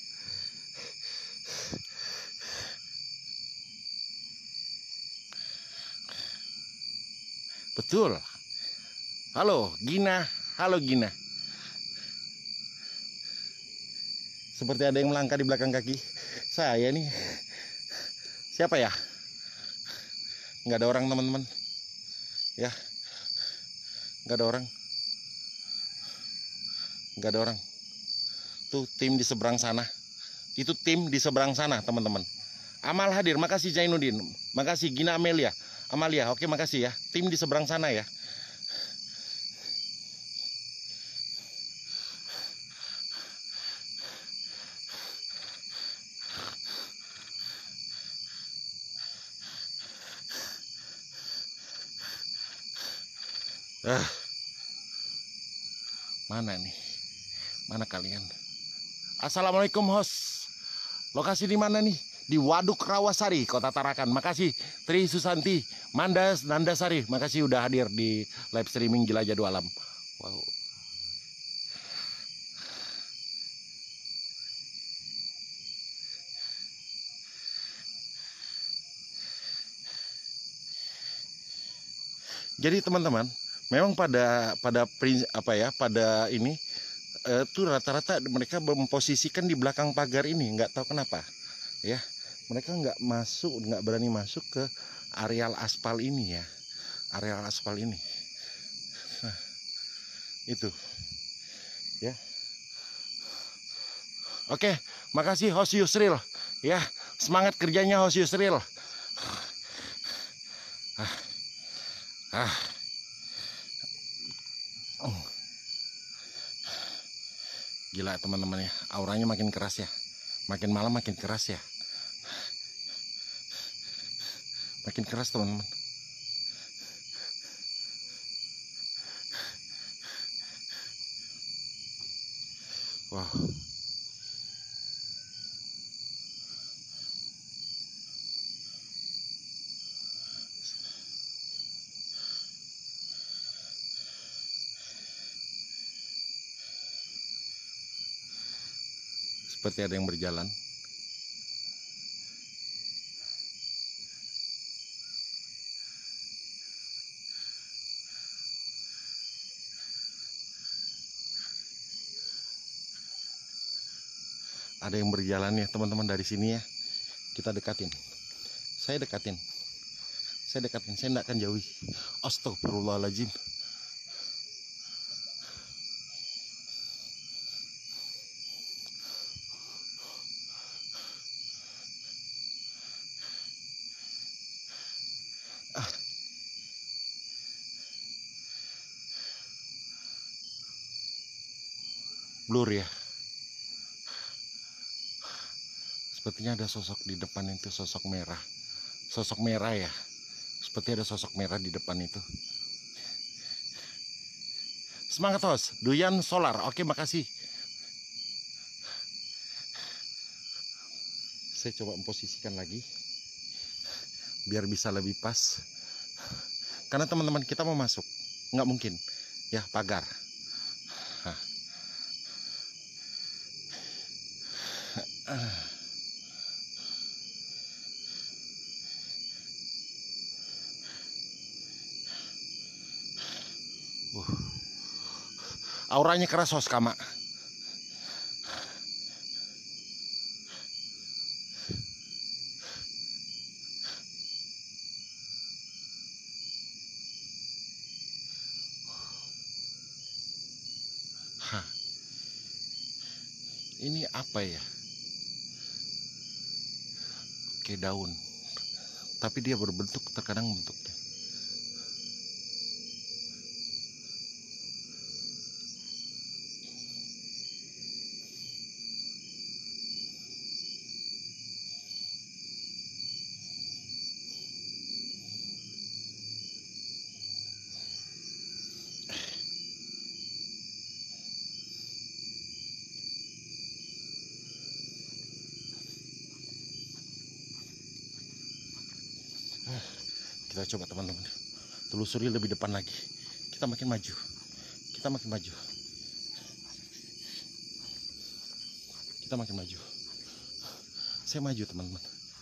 Betul. Halo Gina, halo Gina. Seperti ada yang melangkah di belakang kaki saya nih. Siapa ya? Nggak ada orang teman-teman. Ya, nggak ada orang. Nggak ada orang. Tuh tim di seberang sana. Itu tim di seberang sana teman-teman. Amal hadir, makasih Zainuddin, makasih Gina Amelia, Amalia, oke makasih ya. Tim di seberang sana ya. Ah, mana nih? Mana kalian? Assalamualaikum host. Lokasi di mana nih? Di Waduk Rawasari, Kota Tarakan. Makasih Tri Susanti, Mandas, Nandasari. Makasih udah hadir di live streaming Jelajah Dua Alam. Wow. Jadi teman-teman, memang pada pada apa ya, pada ini eh, tuh rata-rata mereka memposisikan di belakang pagar ini, nggak tahu kenapa, ya. Mereka nggak masuk, nggak berani masuk ke areal aspal ini ya, areal aspal ini. Nah, itu, ya. Oke, makasih host Yusril, ya. Semangat kerjanya host Yusril. Ah. Ah. Oh. Gila teman-teman ya, auranya makin keras ya. Makin malam makin keras ya. Makin keras teman-teman. Wow. Seperti ada yang berjalan. Ada yang berjalan ya teman-teman dari sini ya. Kita dekatin. Saya dekatin. Saya dekatin. Saya tidak akan jauhi. Astagfirullahaladzim. Ah. Blur ya. Sepertinya ada sosok di depan itu, sosok merah. Sosok merah ya. Seperti ada sosok merah di depan itu. Semangat host, Duyan Solar. Oke, makasih. Saya coba memposisikan lagi biar bisa lebih pas. Karena teman-teman kita mau masuk, nggak mungkin ya pagar. Hah. Uh. Auranya keras host Kama. Hah. Ini apa ya? Oke, daun. tapi dia berbentuk, terkadang bentuknya. Kita coba teman-teman telusuri lebih depan lagi. Kita makin maju, kita makin maju, kita makin maju. Saya maju teman-teman.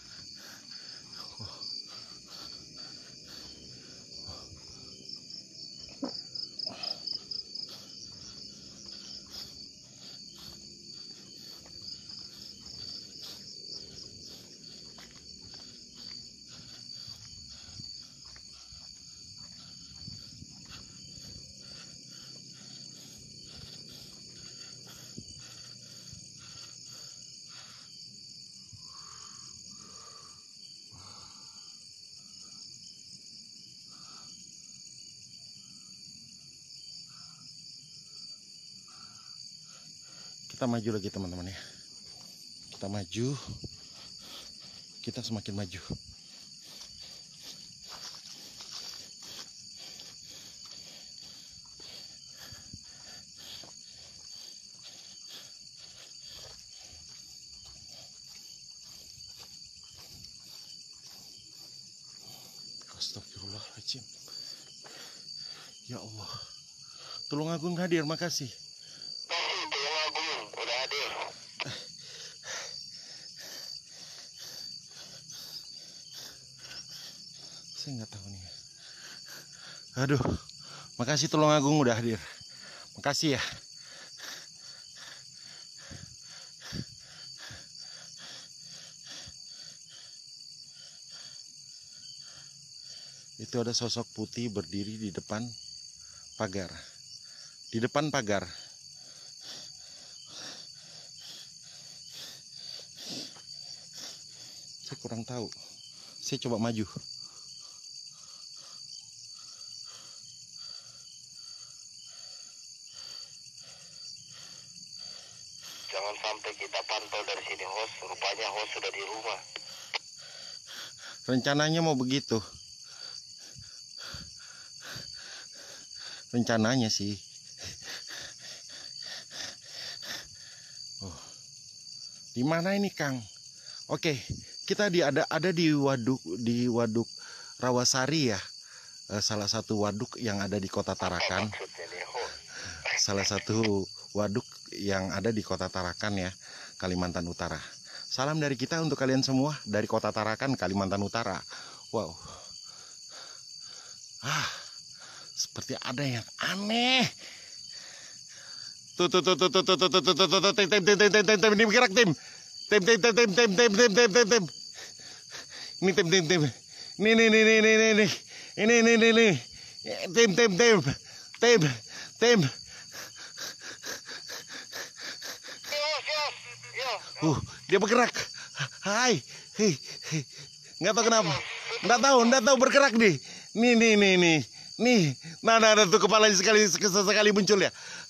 Kita maju lagi teman-teman ya. Kita maju. Kita semakin maju. Astagfirullahaladzim. Ya Allah. Tulungagung hadir, makasih. Saya nggak tahu nih. Aduh, makasih Tulungagung udah hadir. Makasih ya. Itu ada sosok putih berdiri di depan pagar. Di depan pagar. Saya kurang tahu. Saya coba maju. Jangan sampai kita pantau dari sini, host. Rupanya host sudah di rumah. Rencananya mau begitu. Rencananya sih. Oh. Di mana ini, Kang? Oke, kita di ada ada di waduk di waduk Rawasari ya. Eh, salah satu waduk yang ada di Kota Tarakan. Salah satu waduk yang ada di Kota Tarakan ya, Kalimantan Utara. Salam dari kita untuk kalian semua dari Kota Tarakan, Kalimantan Utara. Wow. Ah, seperti ada yang aneh. Tuh tuh tuh tuh tuh tuh tuh tuh tuh tuh tuh tim tim tim tim tim tim ini bergerak tim. Tim tim tim tim tim tim tim tim tim tim. Ini tim tim tim. Ini ini ini ini ini ini. Ini ini ini ini. Tim tim tim. Tim tim. Uh, dia bergerak. Hai, hei, hei. Nggak tahu kenapa. Nggak tahu, nggak tahu bergerak nih. Nih, nih, nih, nih, nih. Nah, nah, nah tuh kepalanya sekali sekali muncul ya.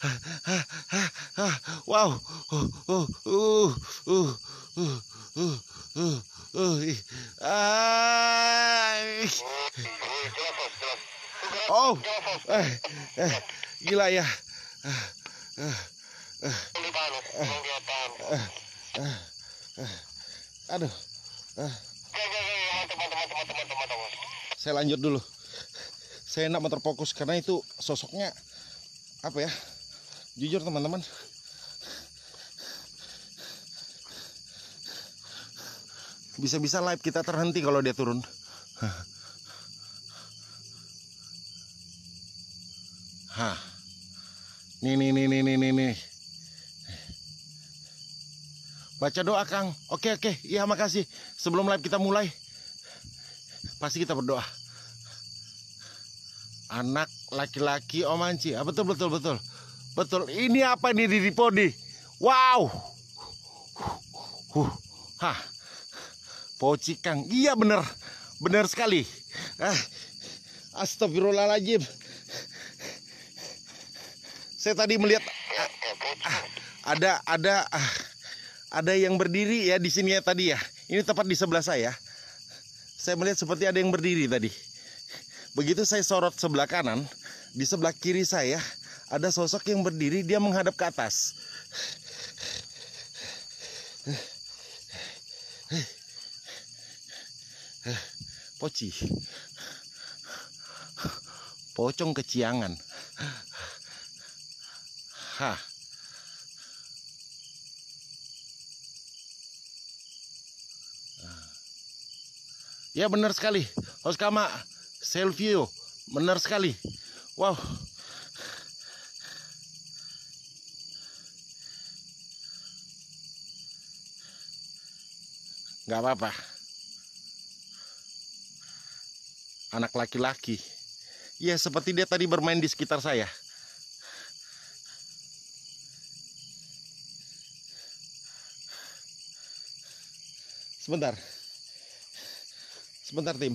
Wow. Uh, uh, uh, uh, uh, uh, uh, uh. Oh, eh, eh, gila ya. Aduh. Saya lanjut dulu. Saya enak terfokus karena itu sosoknya apa ya? Jujur teman-teman. Bisa-bisa live kita terhenti kalau dia turun. Hah. Nih nih nih nih nih nih nih. Baca doa, Kang. Oke, oke. Iya, makasih. Sebelum live kita mulai, pasti kita berdoa. Anak laki-laki Om Anci. Ah, betul, betul, betul. Betul. Ini apa ini di podi? Wow. Huh. Hah. Poci, Kang. Iya, bener. benar sekali. Ah, astagfirullahaladzim. Saya tadi melihat ah, ah, ada ada ah, ada yang berdiri ya di sini ya tadi ya. Ini tepat di sebelah saya. Saya melihat seperti ada yang berdiri tadi. Begitu saya sorot sebelah kanan, di sebelah kiri saya ada sosok yang berdiri, dia menghadap ke atas. Poci, pocong keciangan. Hah. Ya benar sekali, Host Kama, Selvio, benar sekali. Wow. Nggak apa-apa. Anak laki-laki. Ya seperti dia tadi bermain di sekitar saya. Sebentar. Sebentar tim.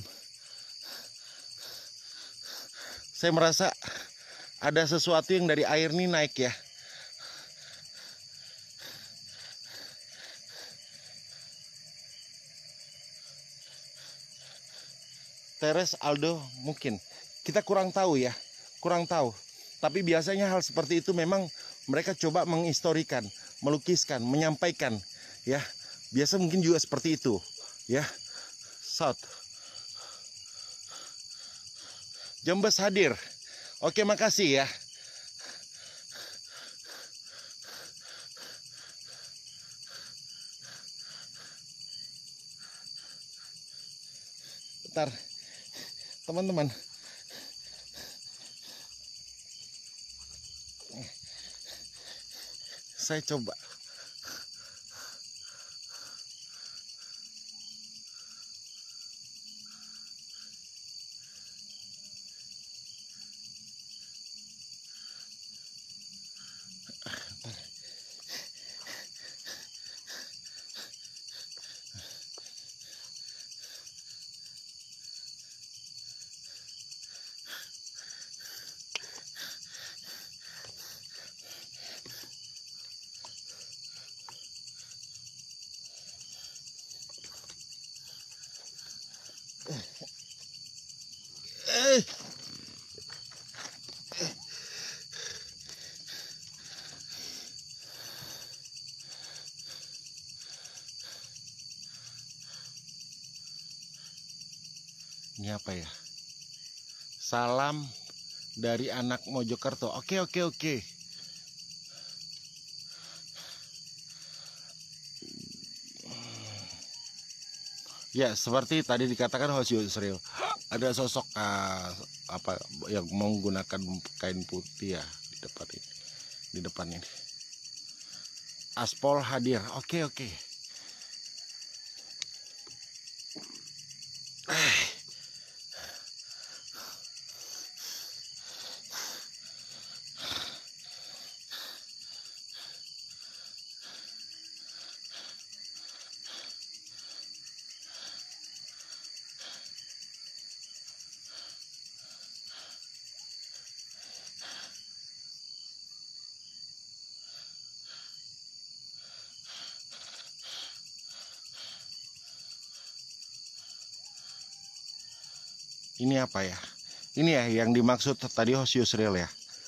Saya merasa ada sesuatu yang dari air ini naik ya. Teres, Aldo, mungkin kita kurang tahu ya, kurang tahu. Tapi biasanya hal seperti itu memang mereka coba menghistorikan, melukiskan, menyampaikan ya. Biasa mungkin juga seperti itu ya. South Jembes hadir. Oke, makasih ya. Bentar, teman-teman. Saya coba. Eh. Ini apa ya? Salam dari anak Mojokerto. Oke, oke, oke. Ya, seperti tadi dikatakan Host Yusril, ada sosok uh, apa yang menggunakan kain putih ya di depan ini. Di depan ini. Aspol hadir. Oke, oke. Ini apa ya? Ini ya yang dimaksud tadi Host Yusril ya.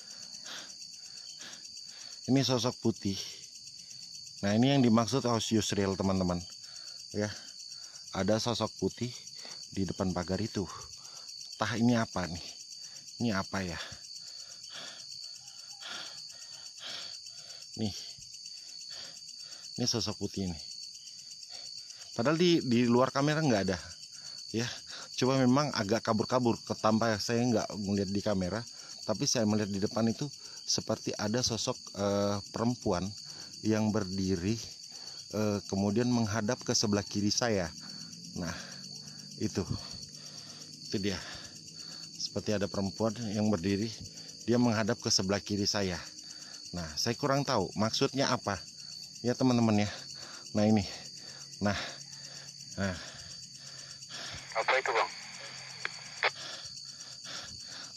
Ini sosok putih. Nah, ini yang dimaksud Host Yusril, teman-teman. Ya. Ada sosok putih di depan pagar itu. Entah ini apa nih? Ini apa ya? Nih. Ini sosok putih ini. Padahal di di luar kamera nggak ada. Ya. Coba memang agak kabur-kabur, tanpa saya nggak melihat di kamera, tapi saya melihat di depan itu seperti ada sosok eh, perempuan yang berdiri, eh, kemudian menghadap ke sebelah kiri saya. Nah, itu, itu dia. Seperti ada perempuan yang berdiri, dia menghadap ke sebelah kiri saya. Nah, saya kurang tahu maksudnya apa, ya teman-teman ya. Nah ini, nah, nah. Apa itu, Bang?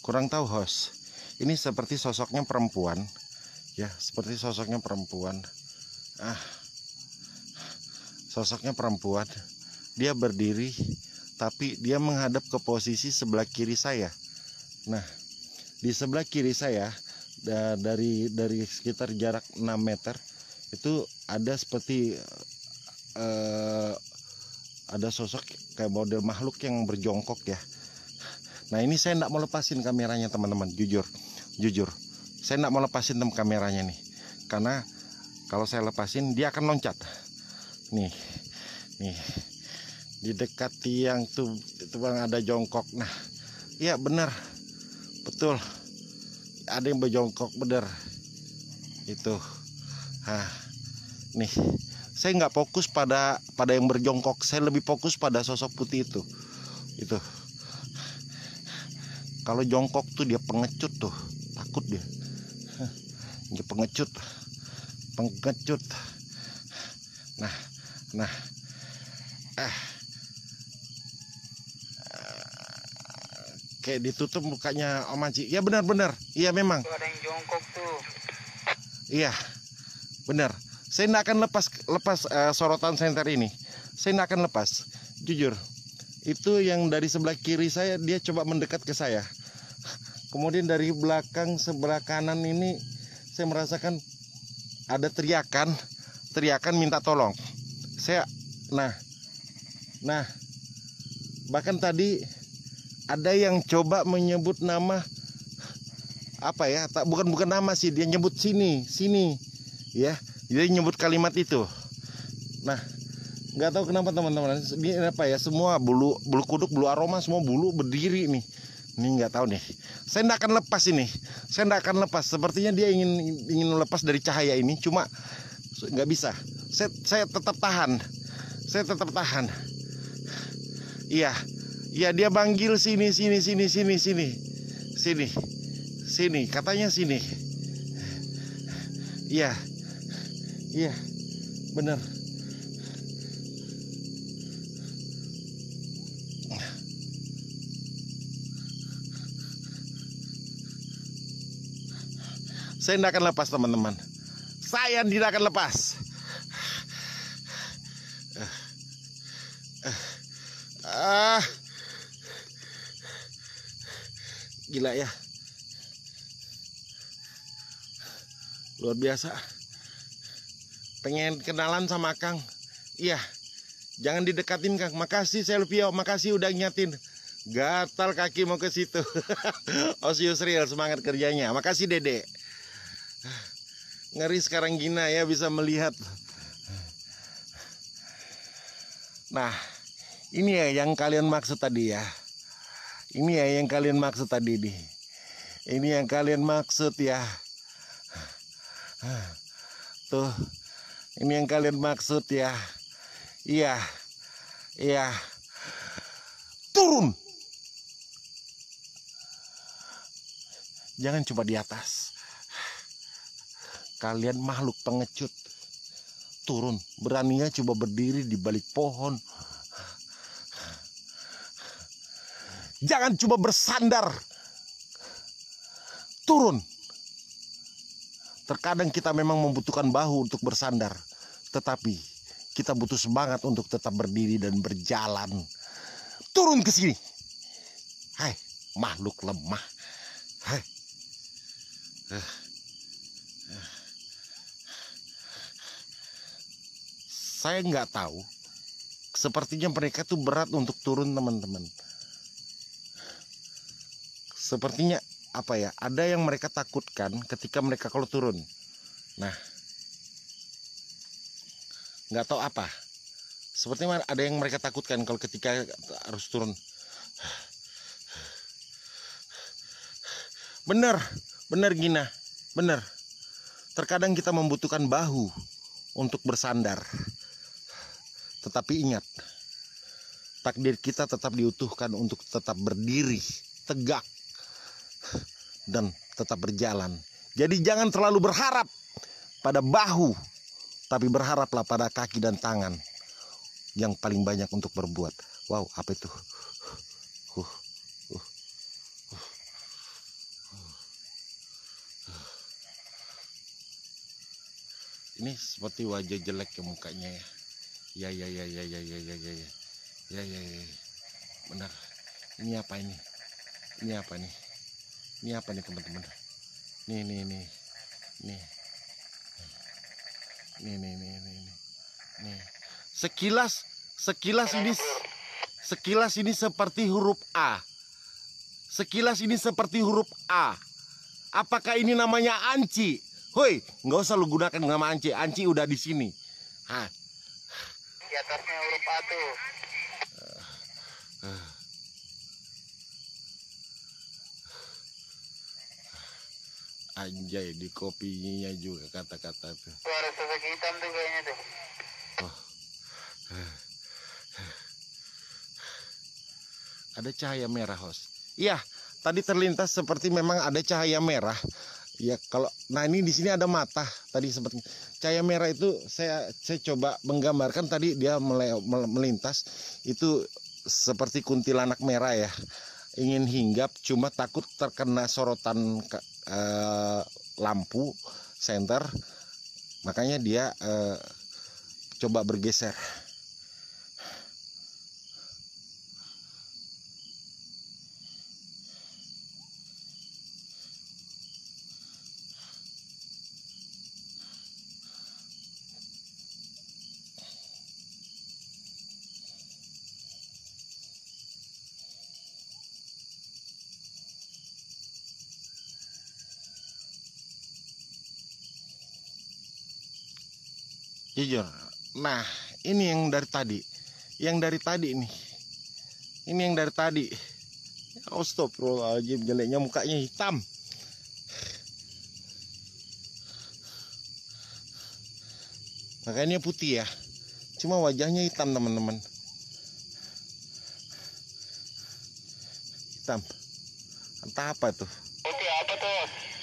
kurang tahu host. Ini seperti sosoknya perempuan, ya, seperti sosoknya perempuan. Ah, sosoknya perempuan. Dia berdiri, tapi dia menghadap ke posisi sebelah kiri saya. Nah, di sebelah kiri saya, da dari dari sekitar jarak enam meter itu ada seperti uh, ada sosok kayak model makhluk yang berjongkok ya. Nah, ini saya tidak mau lepasin kameranya teman-teman, jujur, jujur, saya tidak mau lepasin tem kameranya nih, karena kalau saya lepasin dia akan loncat. Nih, nih, di dekat tiang tuh itu bang ada jongkok. Nah, iya benar, betul, ada yang berjongkok bener, itu. Nah, nih, saya nggak fokus pada pada yang berjongkok, saya lebih fokus pada sosok putih itu, itu. Kalau jongkok tuh dia pengecut tuh, takut dia. Dia pengecut, pengecut. Nah, nah, eh, kayak ditutup mukanya Om Haji. Ya benar-benar, iya memang. Ada yang jongkok tuh. Iya, benar. Saya tidak akan lepas lepas uh, sorotan senter ini. Saya tidak akan lepas, jujur. Itu yang dari sebelah kiri saya, dia coba mendekat ke saya. Kemudian dari belakang sebelah kanan ini saya merasakan ada teriakan, teriakan minta tolong. Saya, nah, nah, bahkan tadi ada yang coba menyebut nama apa ya? Tak, bukan bukan nama sih, dia nyebut sini, sini, ya. Dia nyebut kalimat itu. Nah, nggak tahu kenapa teman-teman, ini apa ya, semua bulu bulu kuduk, bulu aroma, semua bulu berdiri nih. Ini nggak tahu nih. Saya nggak akan lepas ini. Saya nggak akan lepas. Sepertinya dia ingin ingin lepas dari cahaya ini, cuma nggak bisa. Saya saya tetap tahan. Saya tetap tahan. Iya, iya dia panggil sini, sini, sini, sini, sini, sini, sini. Katanya sini. Iya, iya, benar. Saya tidak akan lepas teman-teman. Saya tidak akan lepas. Ah, gila ya, luar biasa. Pengen kenalan sama Kang. Iya, jangan didekatin Kang. Makasih Selvio, makasih udah ngingetin. Gatal kaki mau ke situ. Os Yusril semangat kerjanya. Makasih Dede. Ngeri sekarang Gina ya bisa melihat. Nah, ini ya yang kalian maksud tadi ya. Ini ya yang kalian maksud tadi nih. Ini yang kalian maksud ya. Tuh, ini yang kalian maksud ya. Iya, iya. Turun. Jangan coba di atas. Kalian makhluk pengecut. Turun, beraninya coba berdiri di balik pohon. Jangan coba bersandar. Turun. Terkadang kita memang membutuhkan bahu untuk bersandar, tetapi kita butuh semangat untuk tetap berdiri dan berjalan. Turun ke sini. Hai, makhluk lemah. Hai. Uh. Saya nggak tahu, sepertinya mereka tuh berat untuk turun teman-teman. Sepertinya apa ya, ada yang mereka takutkan ketika mereka kalau turun. Nah, nggak tahu apa. Sepertinya ada yang mereka takutkan kalau ketika harus turun. Bener, bener Gina, bener. Terkadang kita membutuhkan bahu untuk bersandar. Tetapi ingat, takdir kita tetap diutuhkan untuk tetap berdiri tegak dan tetap berjalan. Jadi jangan terlalu berharap pada bahu, tapi berharaplah pada kaki dan tangan yang paling banyak untuk berbuat. Wow, apa itu? Uh, uh, uh. Ini seperti wajah jelek ke mukanya ya. Ya ya ya ya ya ya ya ya ya ya ya ya. Benar. Ini apa ini? Ini apa nih? Ini apa nih teman-teman? Nih nih nih nih nih nih nih nih nih. Nih. Sekilas sekilas ini sekilas ini seperti huruf A. Sekilas ini seperti huruf A. Apakah ini namanya anci? Hoi, nggak usah lu gunakan nama anci. Anci udah di sini. Hah. Di atasnya huruf A tuh. Anjay, di kopinya juga kata-kata tuh. Tuh ada sosok hitam tuh kayaknya tuh. Oh. Ada cahaya merah, host. Iya, tadi terlintas seperti memang ada cahaya merah. Ya kalau, nah ini di sini ada mata. Tadi seperti cahaya merah itu saya saya coba menggambarkan tadi dia mele, melintas itu seperti kuntilanak merah ya. Ingin hinggap cuma takut terkena sorotan eh, lampu senter. Makanya dia eh, coba bergeser. Jujur. Nah, ini yang dari tadi. Yang dari tadi nih. Ini yang dari tadi. Astagfirullahaladzim, jeleknya mukanya hitam. Makanya putih ya. Cuma wajahnya hitam, teman-teman. Hitam. Entah apa tuh. Putih apa tuh?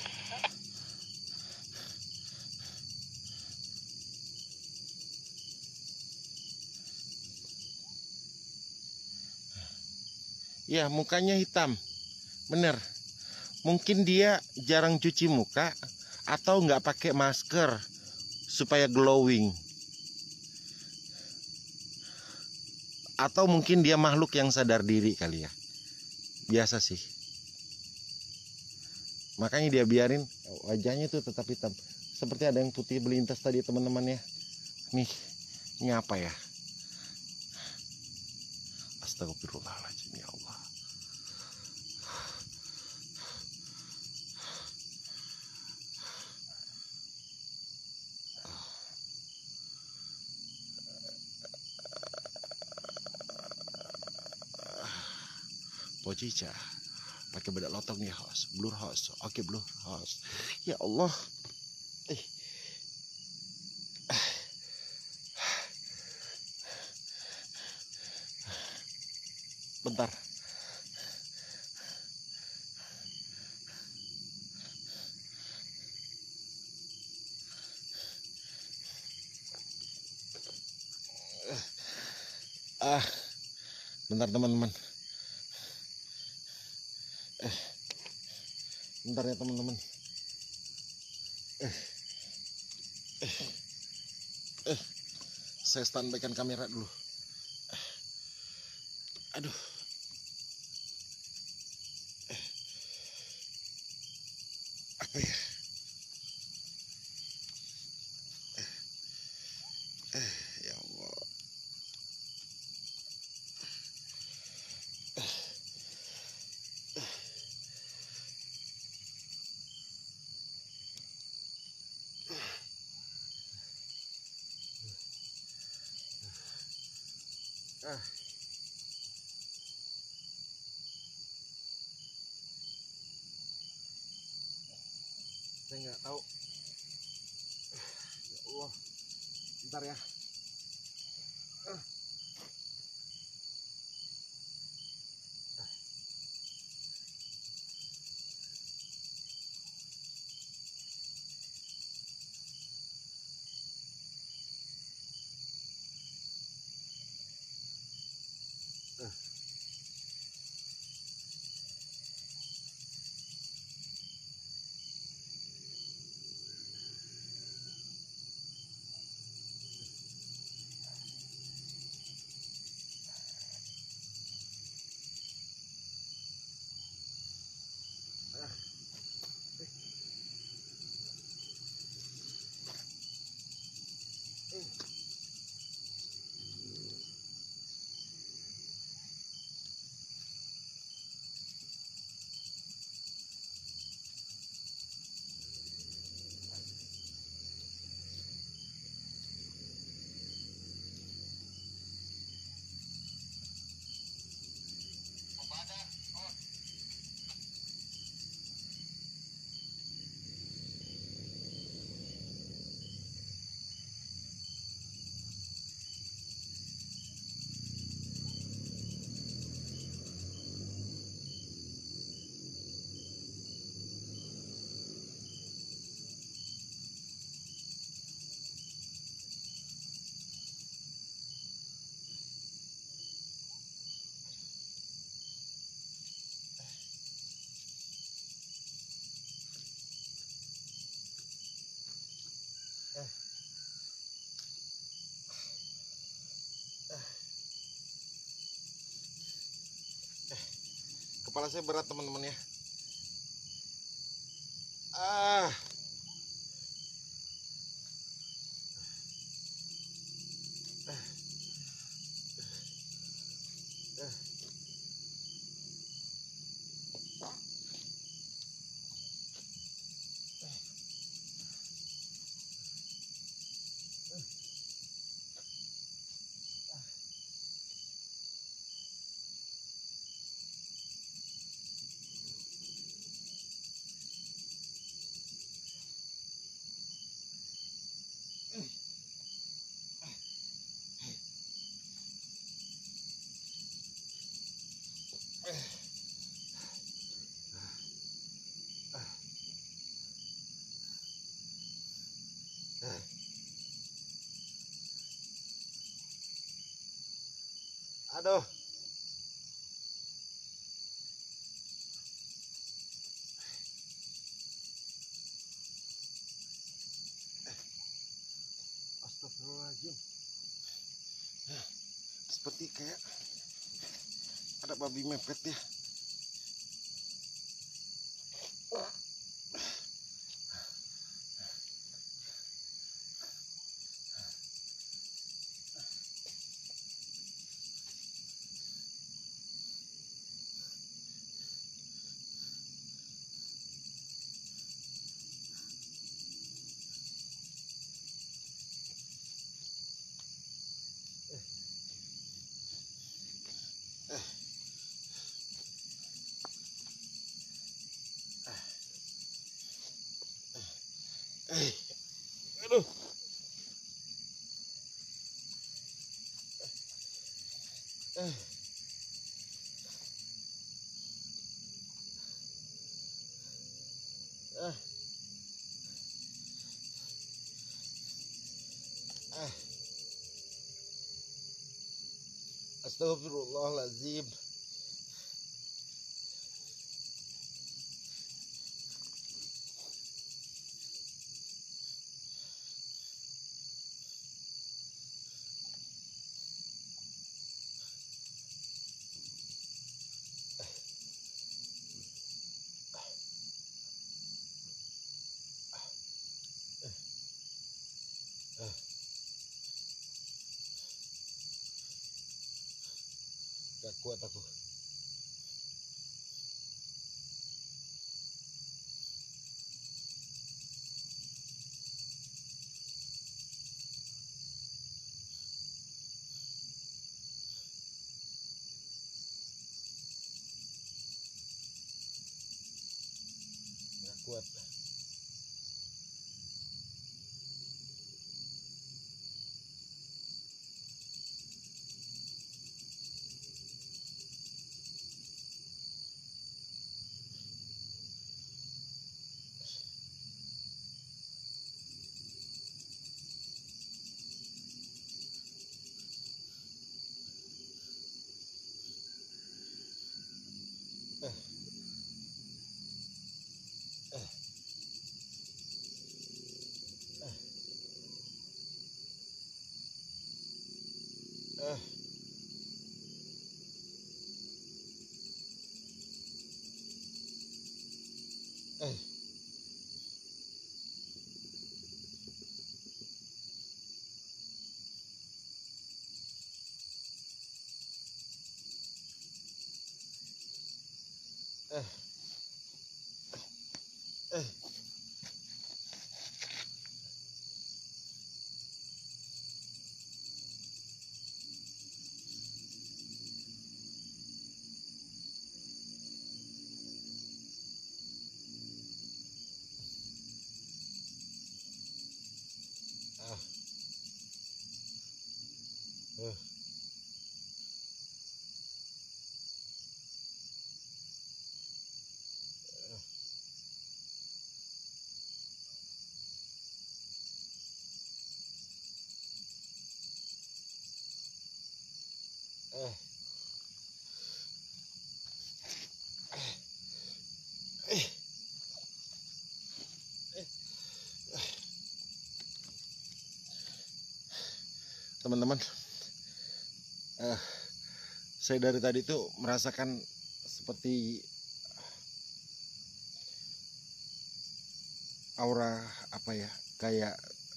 Ya, mukanya hitam. Bener. Mungkin dia jarang cuci muka atau nggak pakai masker supaya glowing. Atau mungkin dia makhluk yang sadar diri kali ya. Biasa sih. Makanya dia biarin wajahnya tuh tetap hitam. Seperti ada yang putih melintas tadi teman-teman ya. Nih, ini apa ya? Astagfirullahaladzim ya Allah. Pocica pakai bedak lotong nih host, blur host, oke blur host. Ya Allah, eh. Bentar. Ah, bentar teman-teman. Eh, bentar ya teman-teman. Eh, eh, eh, saya standbykan kamera dulu. Eh, aduh. Eh, apa ya? Eh, eh ya Allah. Ah. Saya nggak tahu. Ya Allah. Bentar ya. Ah. Ah. kepala saya berat teman-teman ya. Ah. Aduh. Astagfirullahaladzim. Seperti kayak ada babi mepet ya. Eh, aduh. Eh. Ah. Ah. Astagfirullahaladzim. Gak kuat aku. Gak kuat. Eh. Eh. Eh. Eh. Ah. Eh. Eh. Eh. Teman-teman, eh, saya dari tadi tuh merasakan seperti aura apa ya, kayak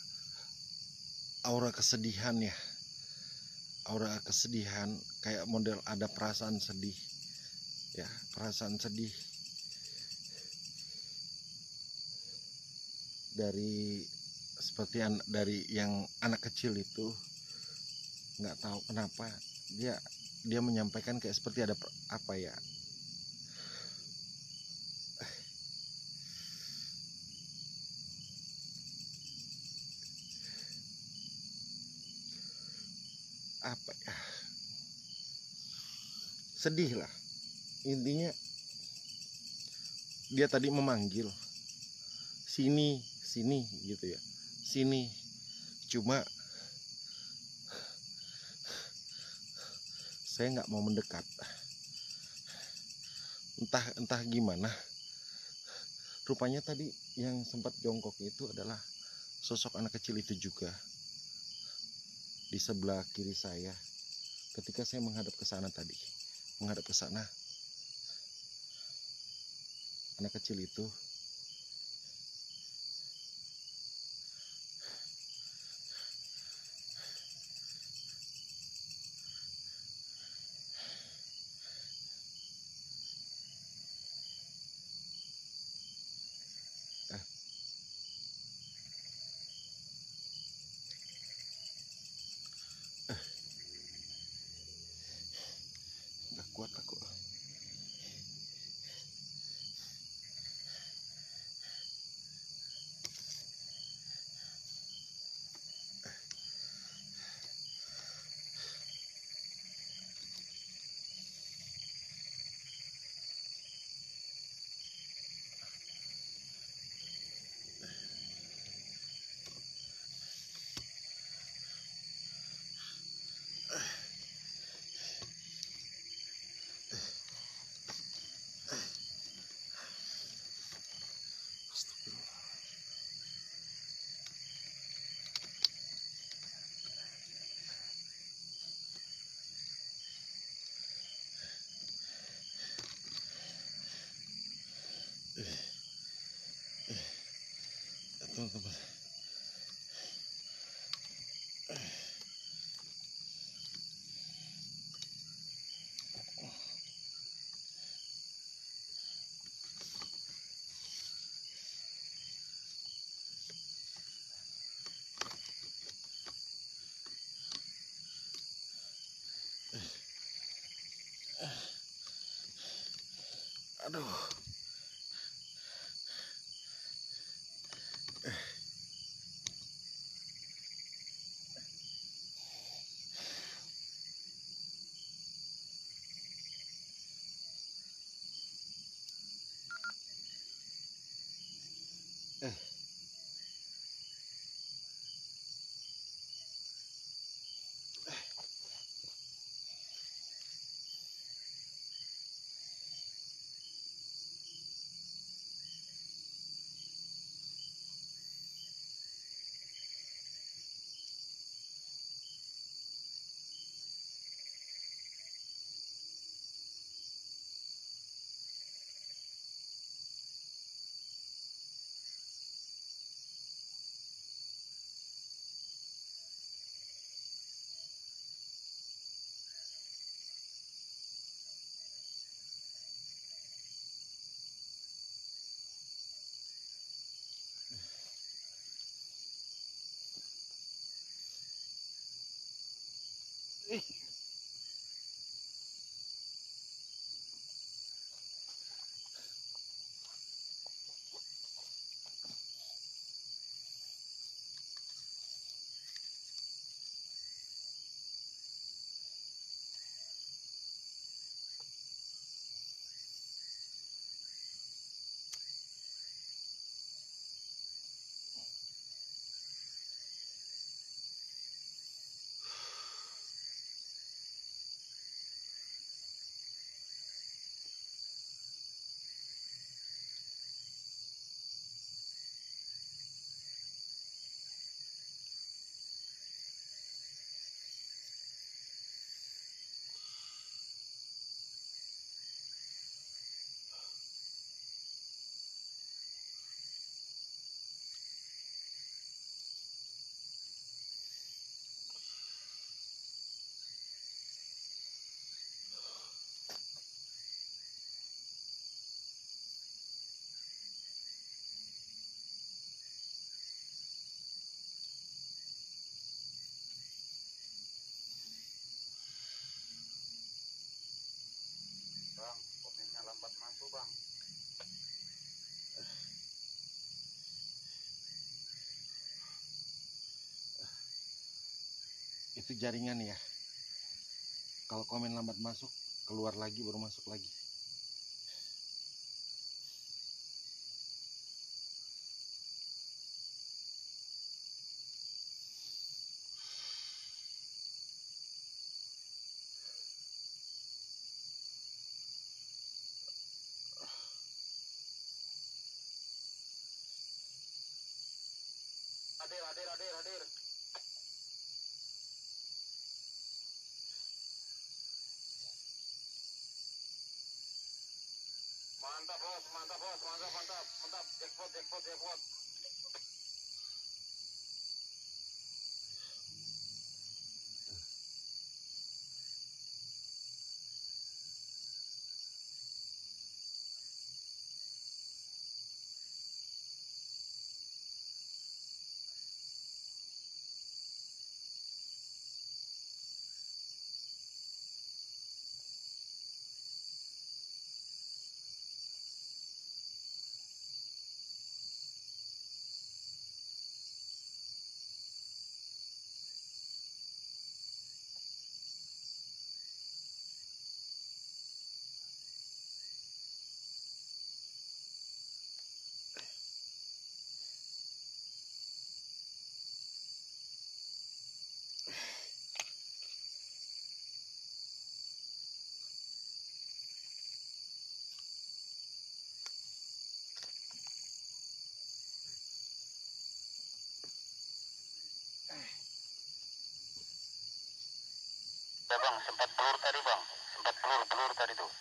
aura kesedihan ya, aura kesedihan, kayak model ada perasaan sedih ya, perasaan sedih dari seperti an- dari yang anak kecil itu. Nggak tahu kenapa dia dia menyampaikan kayak seperti ada per- apa ya, apa ya, sedih lah intinya. Dia tadi memanggil sini sini gitu ya, sini, cuma saya nggak mau mendekat, entah entah gimana. Rupanya tadi yang sempat jongkok itu adalah sosok anak kecil itu juga di sebelah kiri saya. Ketika saya menghadap ke sana tadi, menghadap ke sana, anak kecil itu eh, nggak kuat aku. Teman-teman, aduh, eh, bang. Itu jaringan ya. Kalau komen lambat masuk, keluar lagi baru masuk lagi. Hadir, hadir, hadir, hadir. Mantap bos, mantap bos, mantap, mantap, mantap. Jackpot, jackpot, jackpot. Ya bang, sempat pelur tadi bang, sempat pelur pelur tadi tuh.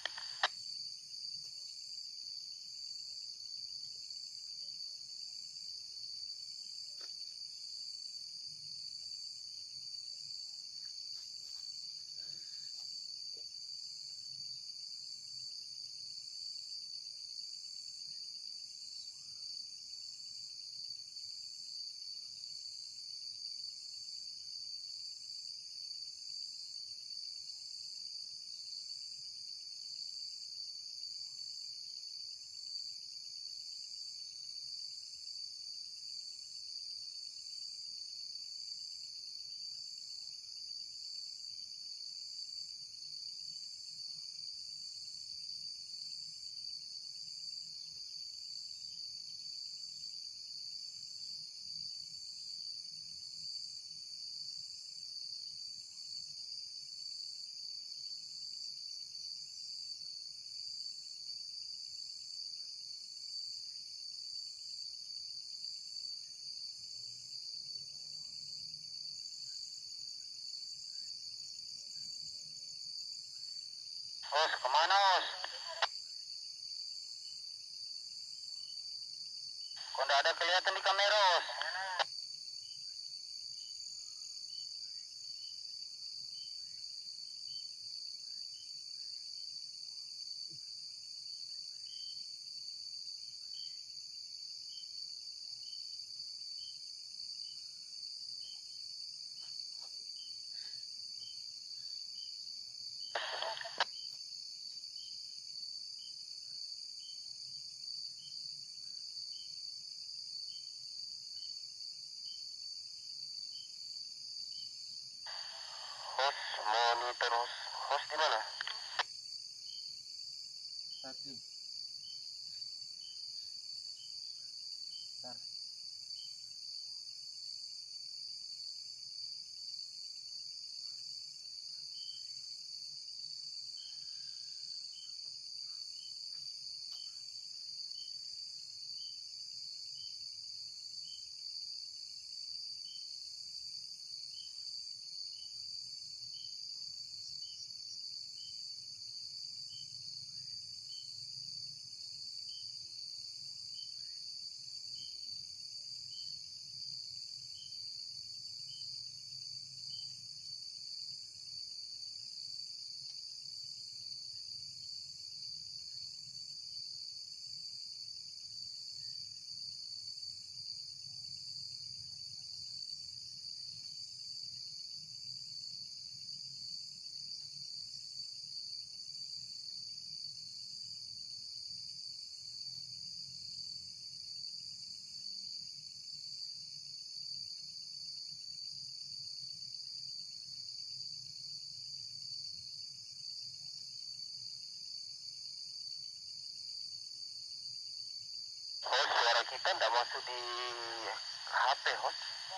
Os, kemana os? Kok nggak ada kelihatan di kamera os? Os, monitor os. Os di mana? Tadi. Ntar. kita nggak masuk di H P host.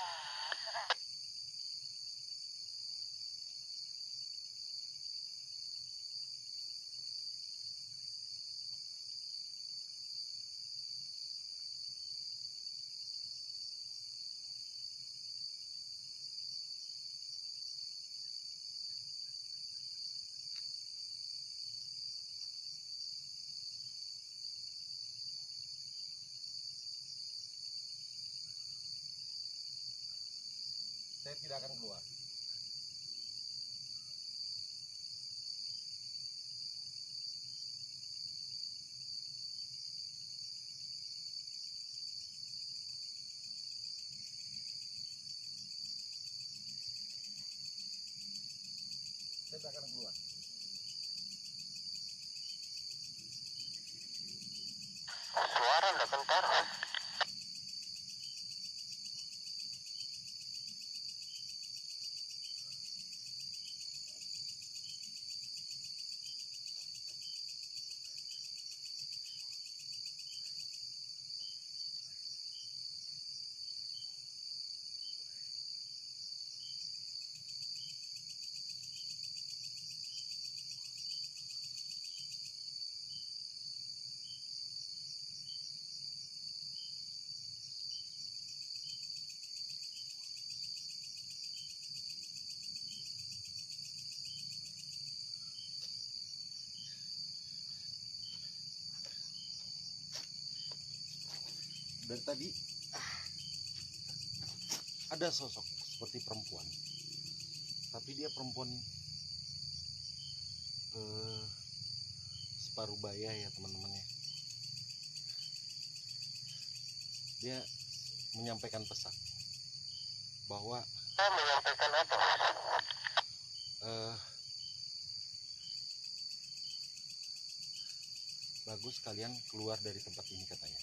Saya tidak akan keluar. Saya tidak akan keluar. Suara nggak bentar. Dari tadi ah, ada sosok seperti perempuan, tapi dia perempuan eh, separuh baya ya teman-teman ya. Dia menyampaikan pesan bahwa Saya menyampaikan apa? eh, bagus kalian keluar dari tempat ini katanya.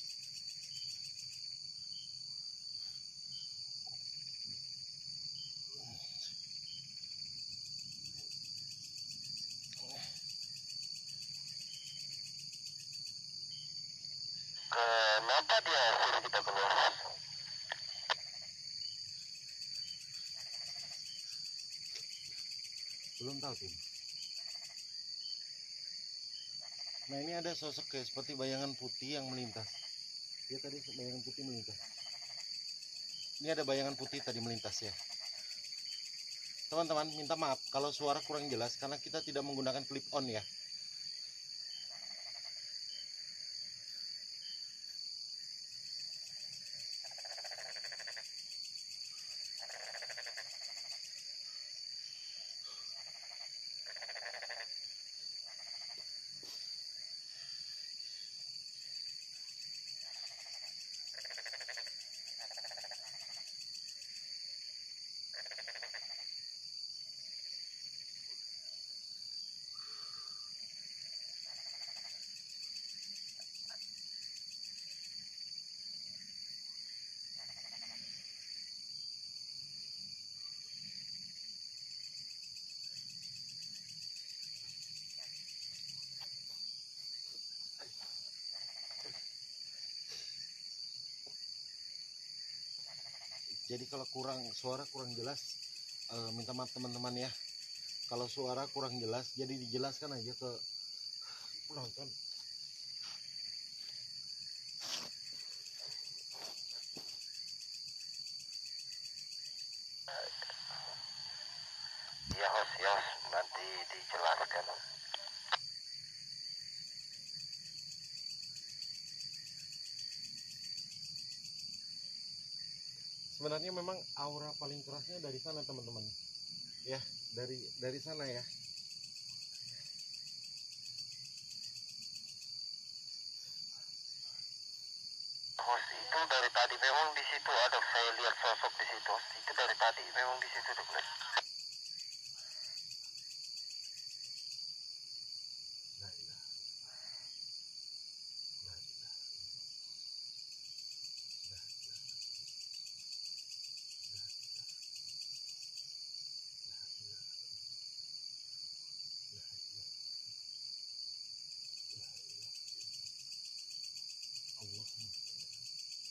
Kenapa dia suruh kita keluar? Belum tahu tim. Nah ini ada sosok kayak seperti bayangan putih yang melintas. Dia tadi bayangan putih melintas. Ini ada bayangan putih tadi melintas ya. Teman-teman minta maaf kalau suara kurang jelas karena kita tidak menggunakan clip on ya. Jadi kalau kurang suara kurang jelas eh, minta maaf teman-teman ya. Kalau suara kurang jelas jadi dijelaskan aja ke penonton. Ya host, ya host, nanti dijelaskan. Sebenarnya memang aura paling kerasnya dari sana teman-teman. Ya, dari dari sana ya. Host, itu dari tadi memang di situ ada, saya lihat sosok di situ. Host, itu dari tadi memang di situ Douglas. La ilaha la ilaha la ilaha Allahumma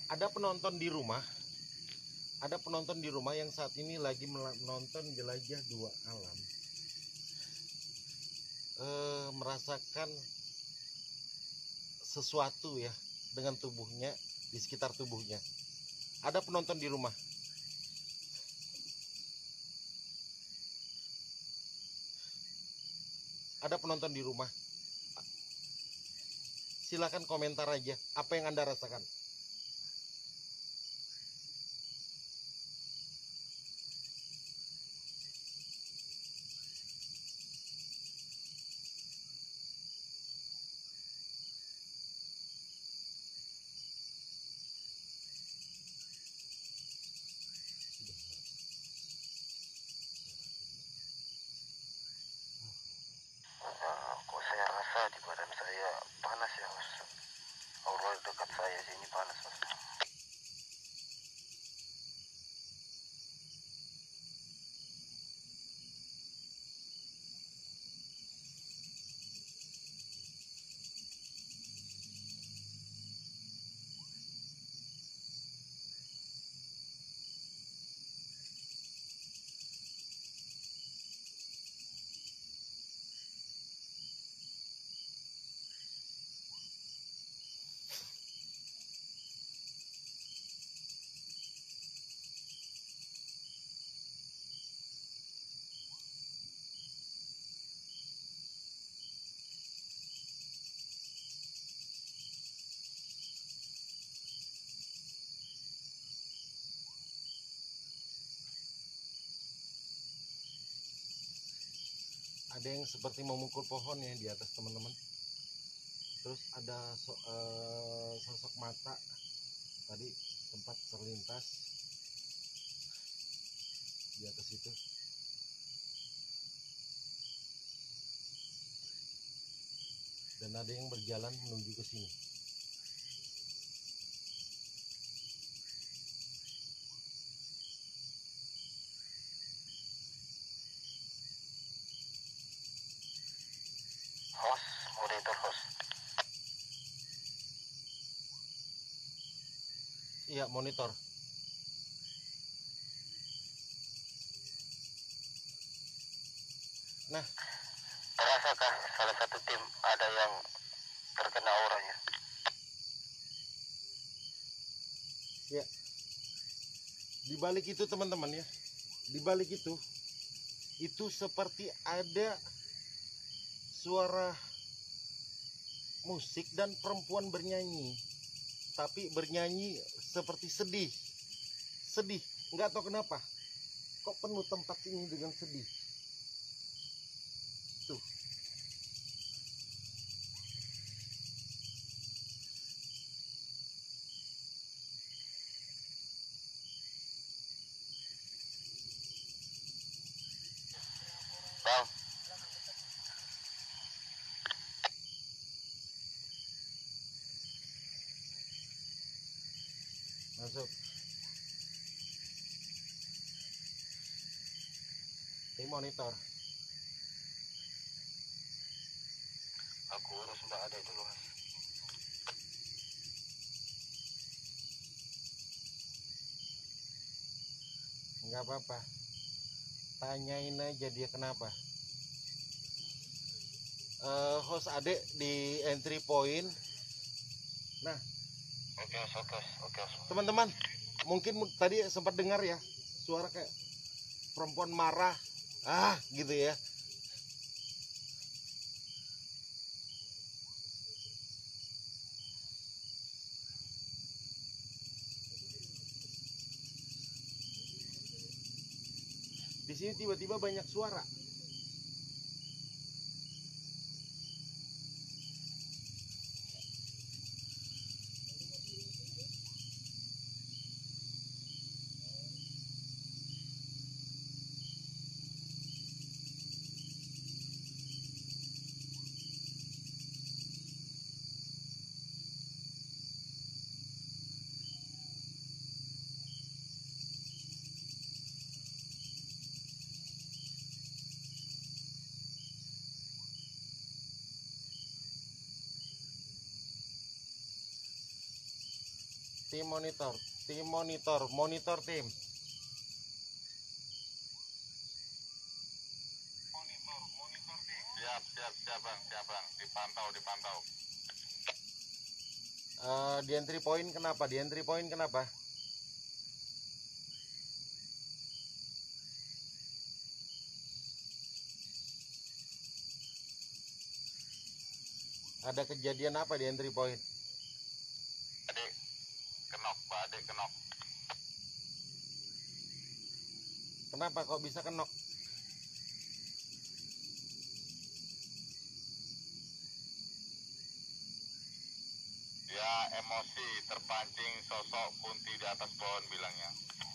ada penonton di rumah, ada penonton di rumah yang saat ini lagi menonton Jelajah Dua Alam, e, merasakan sesuatu ya dengan tubuhnya, di sekitar tubuhnya. Ada penonton di rumah. Ada penonton di rumah. Silakan komentar aja apa yang Anda rasakan. Ah, kok saya rasa di badan saya panas ya, Mas. Aura dekat saya sini panas, Mas. Ada yang seperti memukul pohon ya di atas teman-teman. Terus ada so, eh, sosok mata tadi sempat terlintas di atas itu. Dan ada yang berjalan menuju ke sini. Host, moderator host. Iya, monitor. Nah, Terasakah salah satu tim ada yang terkena auranya? ya. Di balik itu teman-teman ya. Di balik itu itu seperti ada suara musik dan perempuan bernyanyi. Tapi bernyanyi seperti sedih. Sedih, nggak tahu kenapa. Kok penuh tempat ini dengan sedih. Tuh. Bang, Masuk. Ini monitor. aku urus Mbak Ade dulu, Mas. Nggak apa-apa. Tanyain aja dia kenapa. Eh, host Ade di entry point. Nah, Oke, Mas, oke, Mas, oke, Mas. teman-teman, mungkin mu- tadi sempat dengar ya suara kayak perempuan marah, ah gitu ya. Di sini tiba-tiba banyak suara. Tim monitor, tim monitor, monitor tim. Siap, siap, siap bang, siap bang. Dipantau, dipantau. Uh, di entry point kenapa? Di entry point kenapa? Ada kejadian apa di entry point? Adik, kenok, Pak Adik kenok. Kenapa kok bisa kenok? Dia emosi, terpancing sosok kunti di atas pohon bilangnya.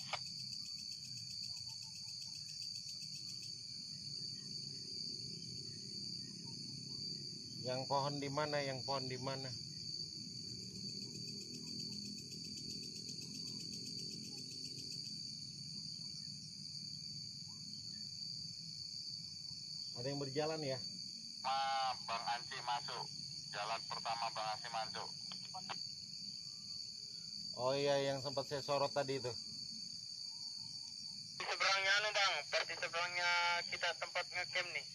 Yang pohon di mana? Yang pohon di mana? Ada yang berjalan ya? Ma, Bang Anci masuk. Jalan pertama Bang Anci masuk. Oh iya, yang sempat saya sorot tadi itu. Di seberangnya anu bang, di seberangnya kita tempat ngecamp nih.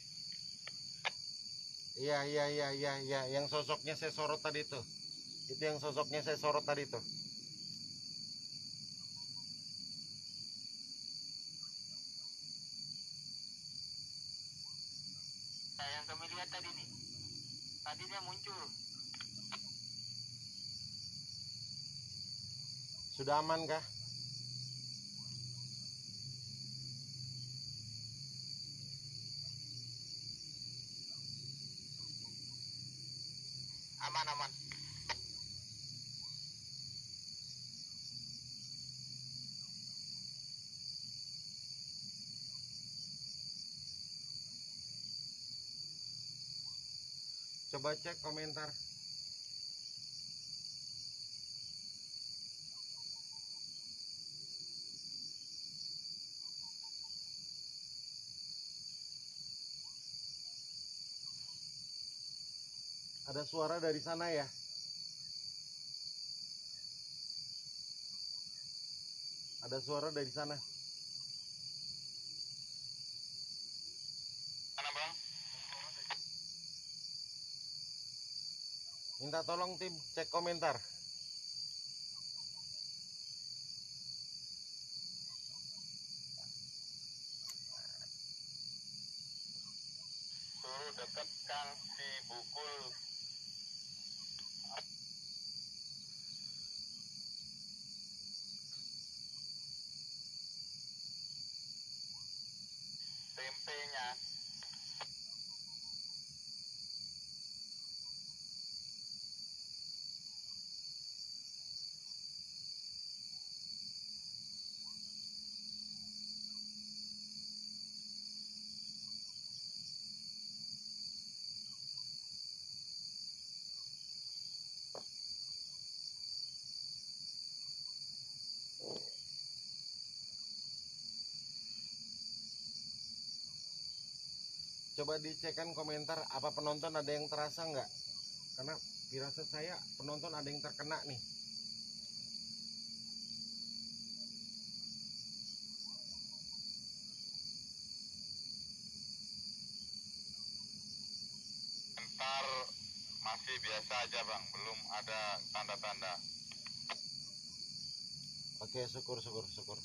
Iya, iya, iya, iya, iya, yang sosoknya saya sorot tadi itu. Itu yang sosoknya saya sorot tadi itu. Nah, yang kami lihat tadi nih. Tadi dia muncul. Sudah aman kah? Aman, aman. Coba cek komentar. Ada suara dari sana ya? Ada suara dari sana. Mana bang? Minta tolong tim cek komentar. Suruh dekatkan si bukul. Tempenya. Coba dicekkan komentar, apa penonton ada yang terasa nggak? Karena firasat saya penonton ada yang terkena nih. Ntar masih biasa aja bang, belum ada tanda-tanda. Oke, syukur, syukur, syukur.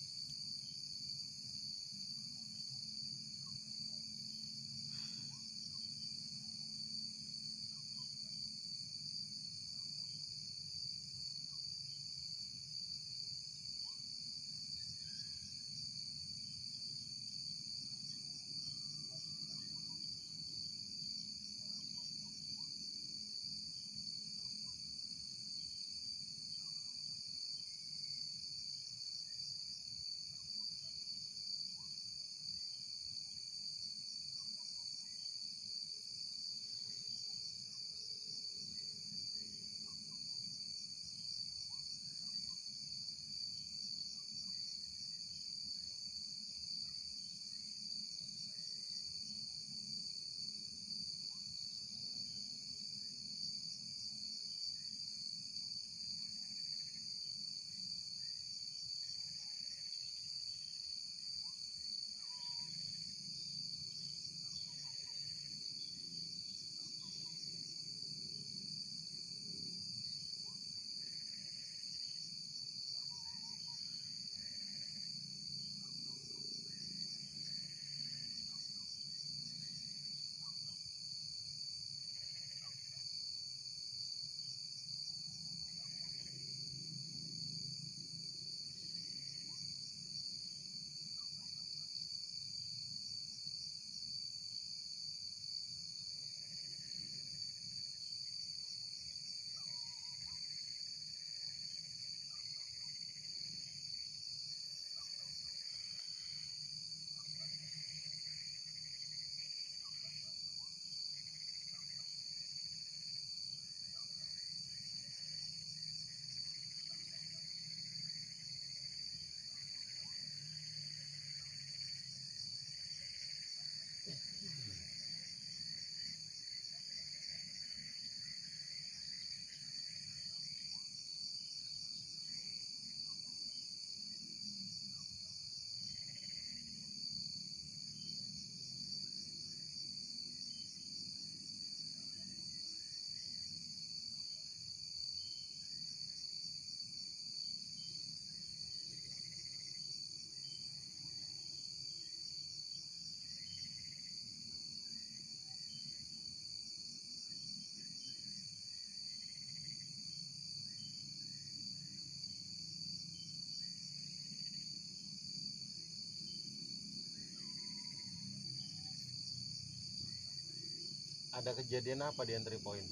Ada kejadian apa di entry point?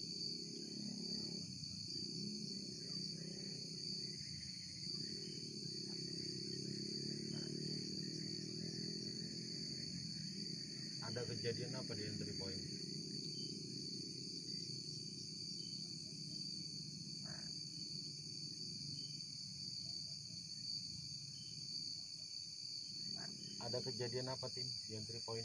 Ada kejadian apa di entry point? Ada kejadian apa tim di entry point?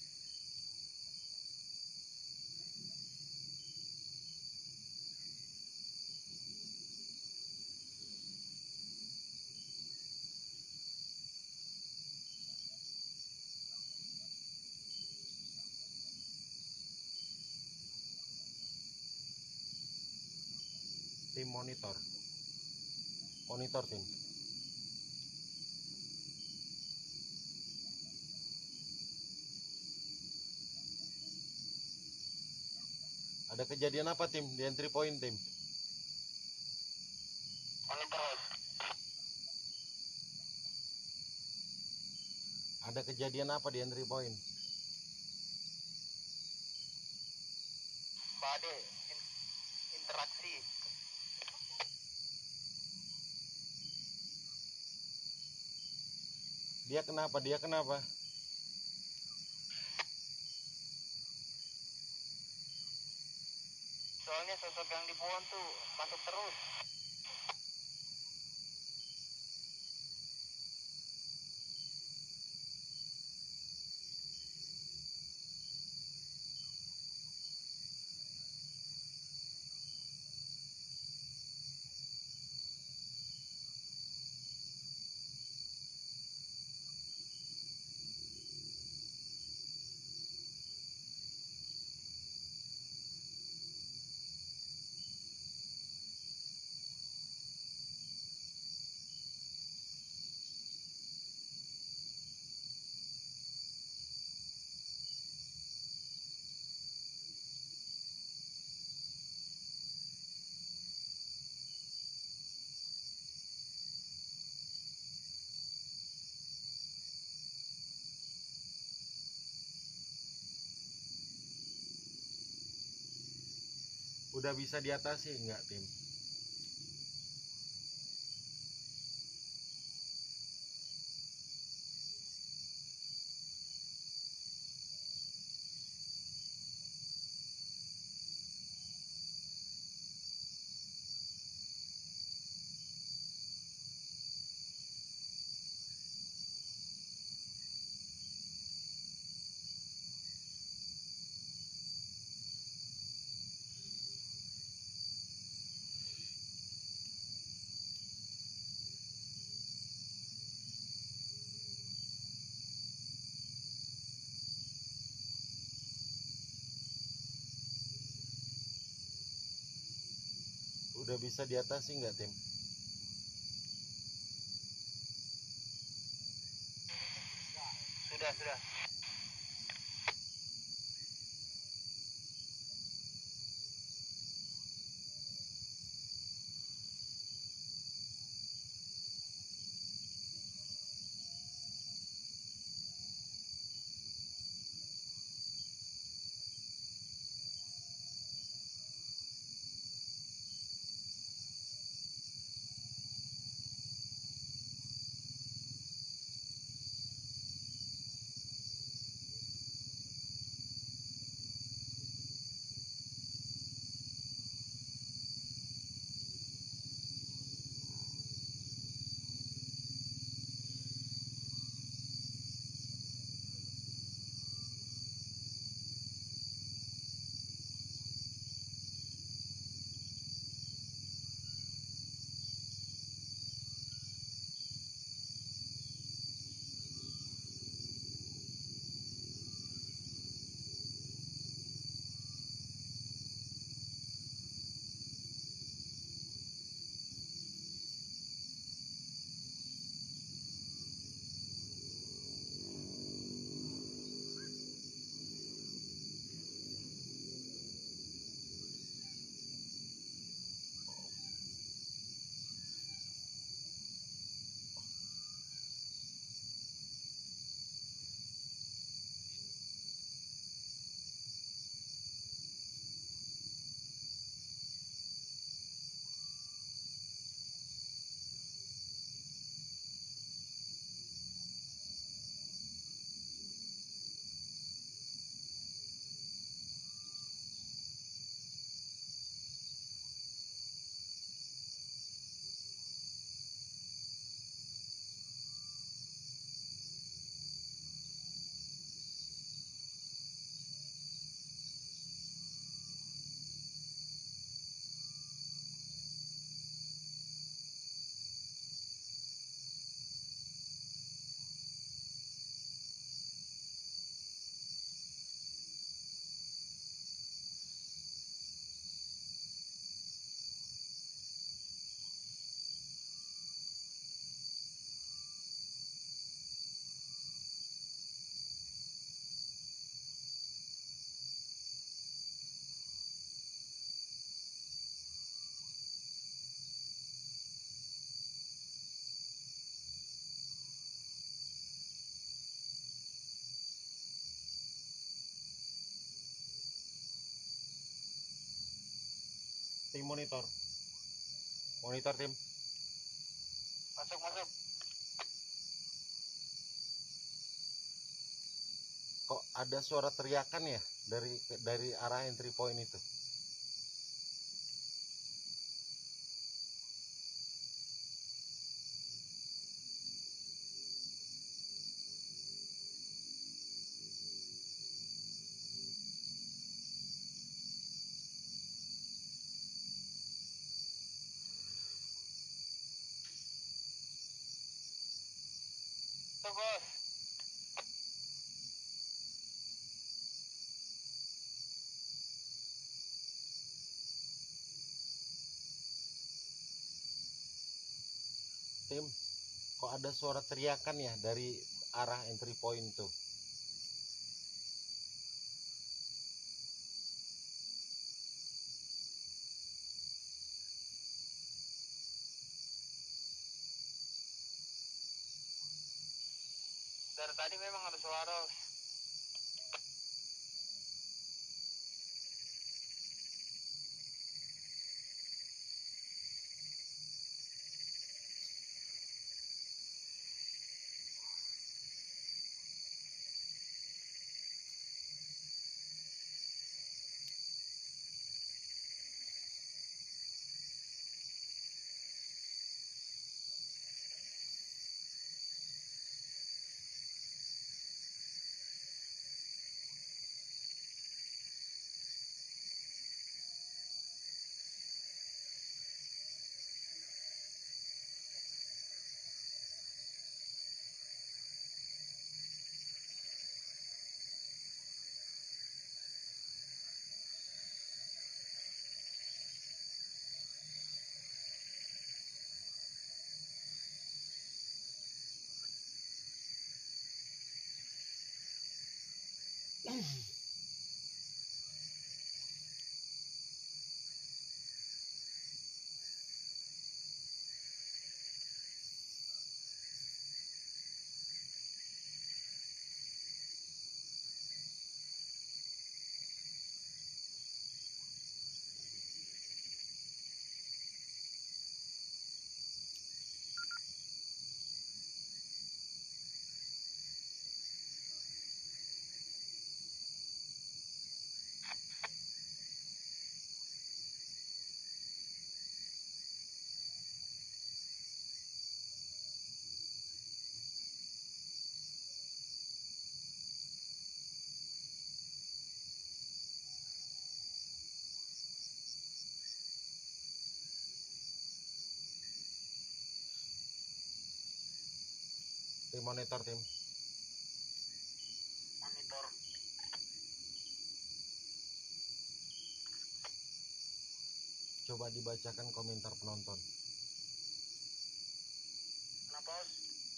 Tim monitor. Monitor tim. Ada kejadian apa tim di entry point tim? Monitor. Ada kejadian apa di entry point? Bade in- interaksi. Dia kenapa? Dia kenapa? Soalnya sosok yang di pohon tuh masuk terus. Udah bisa diatasi nggak tim? Udah bisa diatasi nggak tim? Sudah, sudah. monitor. Monitor tim. Masuk, masuk. Kok ada suara teriakan ya dari dari arah entry point itu? Tuh, bos. Tim, kok ada suara teriakan ya dari arah entry point tuh? Dari tadi memang ada suara. Tim monitor tim. Monitor. Coba dibacakan komentar penonton. Kenapa, bos?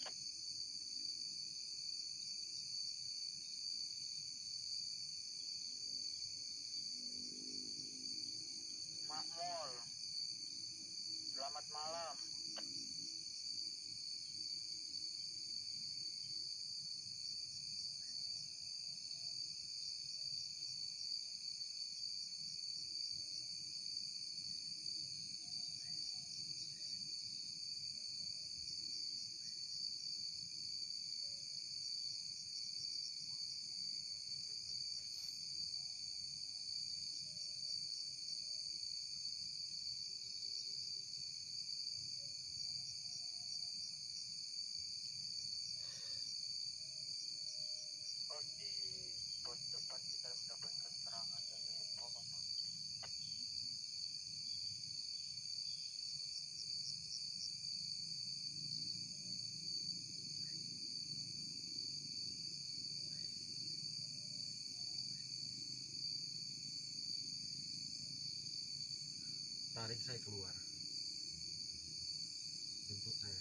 Makmul. Selamat malam. Bos, di pos depan kita mendapatkan serangan dari pohon. Tarik saya keluar. Jemput saya.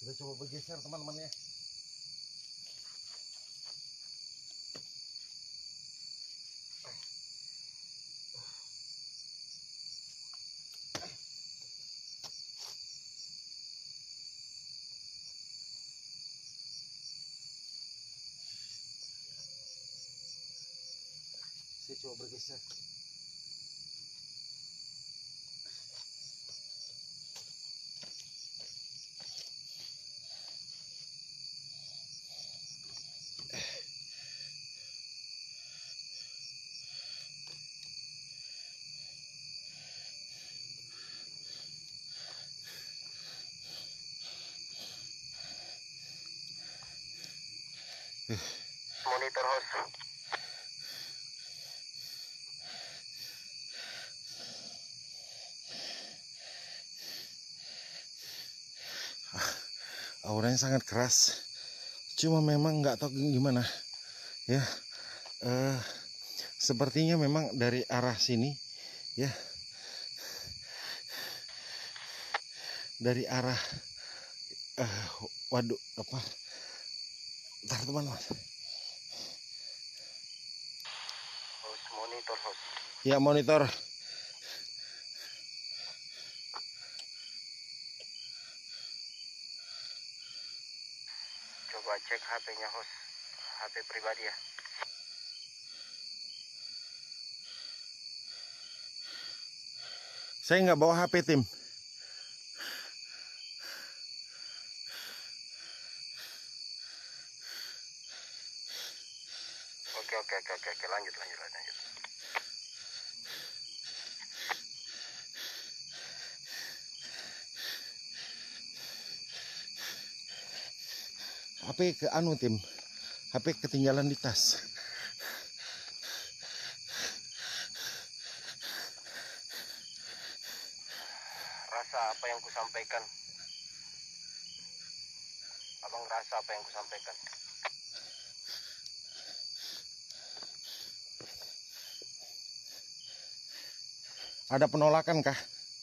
Kita coba bergeser teman-teman ya. Saya coba bergeser. Monitor host. Auranya sangat keras. Cuma memang nggak tahu gimana ya. Eh, sepertinya memang dari arah sini ya. Dari arah eh, waduh apa? Ntar teman-teman. Host monitor host. Ya monitor. Coba cek H P-nya host. H P pribadi ya. Saya nggak bawa H P tim. Oke oke oke oke oke lanjut lanjut lanjut. H P ke anu tim. H P ketinggalan di tas. Rasa apa yang kusampaikan? Abang rasa apa yang kusampaikan? Ada penolakan kah?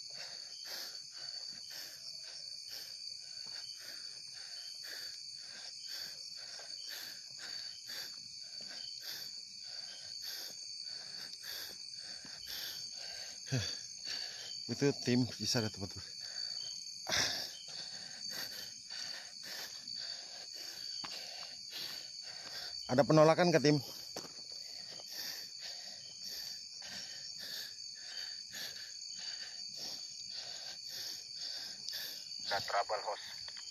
Itu tim bisa ada teman-teman. Ada penolakan ke tim? Ada trouble host.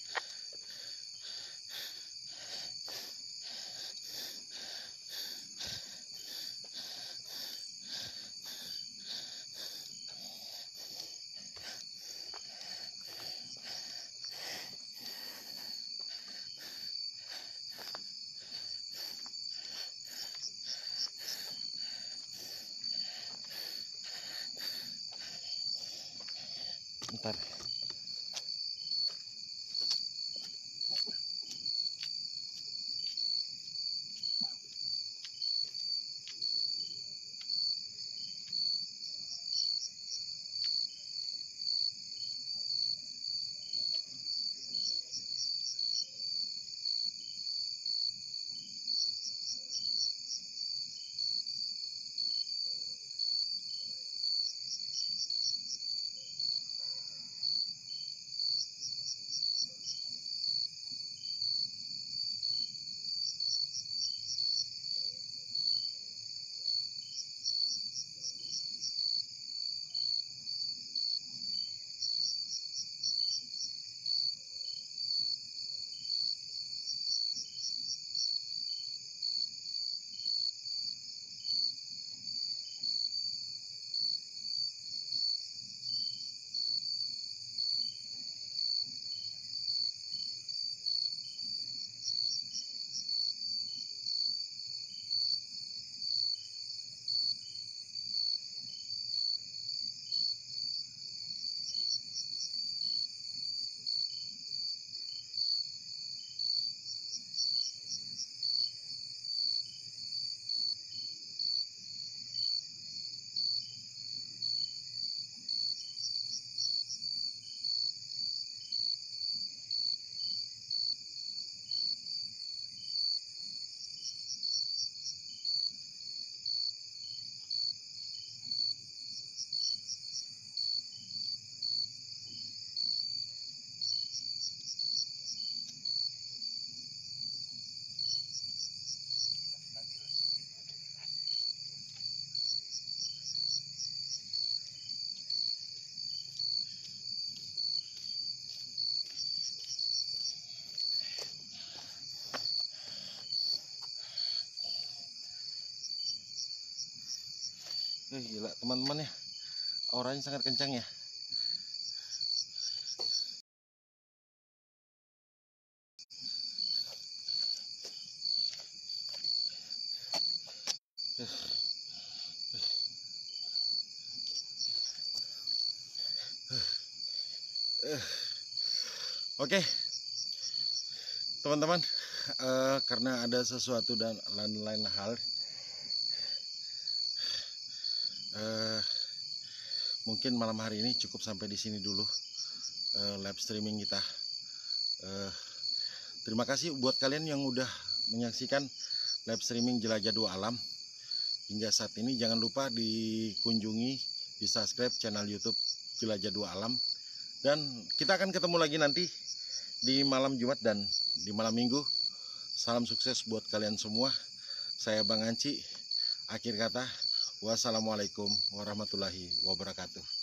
Ntar. Eh, gila teman-teman ya, auranya sangat kencang ya. Oke, teman-teman, eh, karena ada sesuatu dan lain-lain hal, eh, mungkin malam hari ini cukup sampai di sini dulu eh, live streaming kita. Eh, terima kasih buat kalian yang udah menyaksikan live streaming Jelajah Dua Alam hingga saat ini. Jangan lupa dikunjungi, di subscribe channel YouTube Jelajah Dua Alam, dan kita akan ketemu lagi nanti di malam Jumat dan di malam Minggu. Salam sukses buat kalian semua. Saya Bang Anci. Akhir kata, wassalamualaikum warahmatullahi wabarakatuh.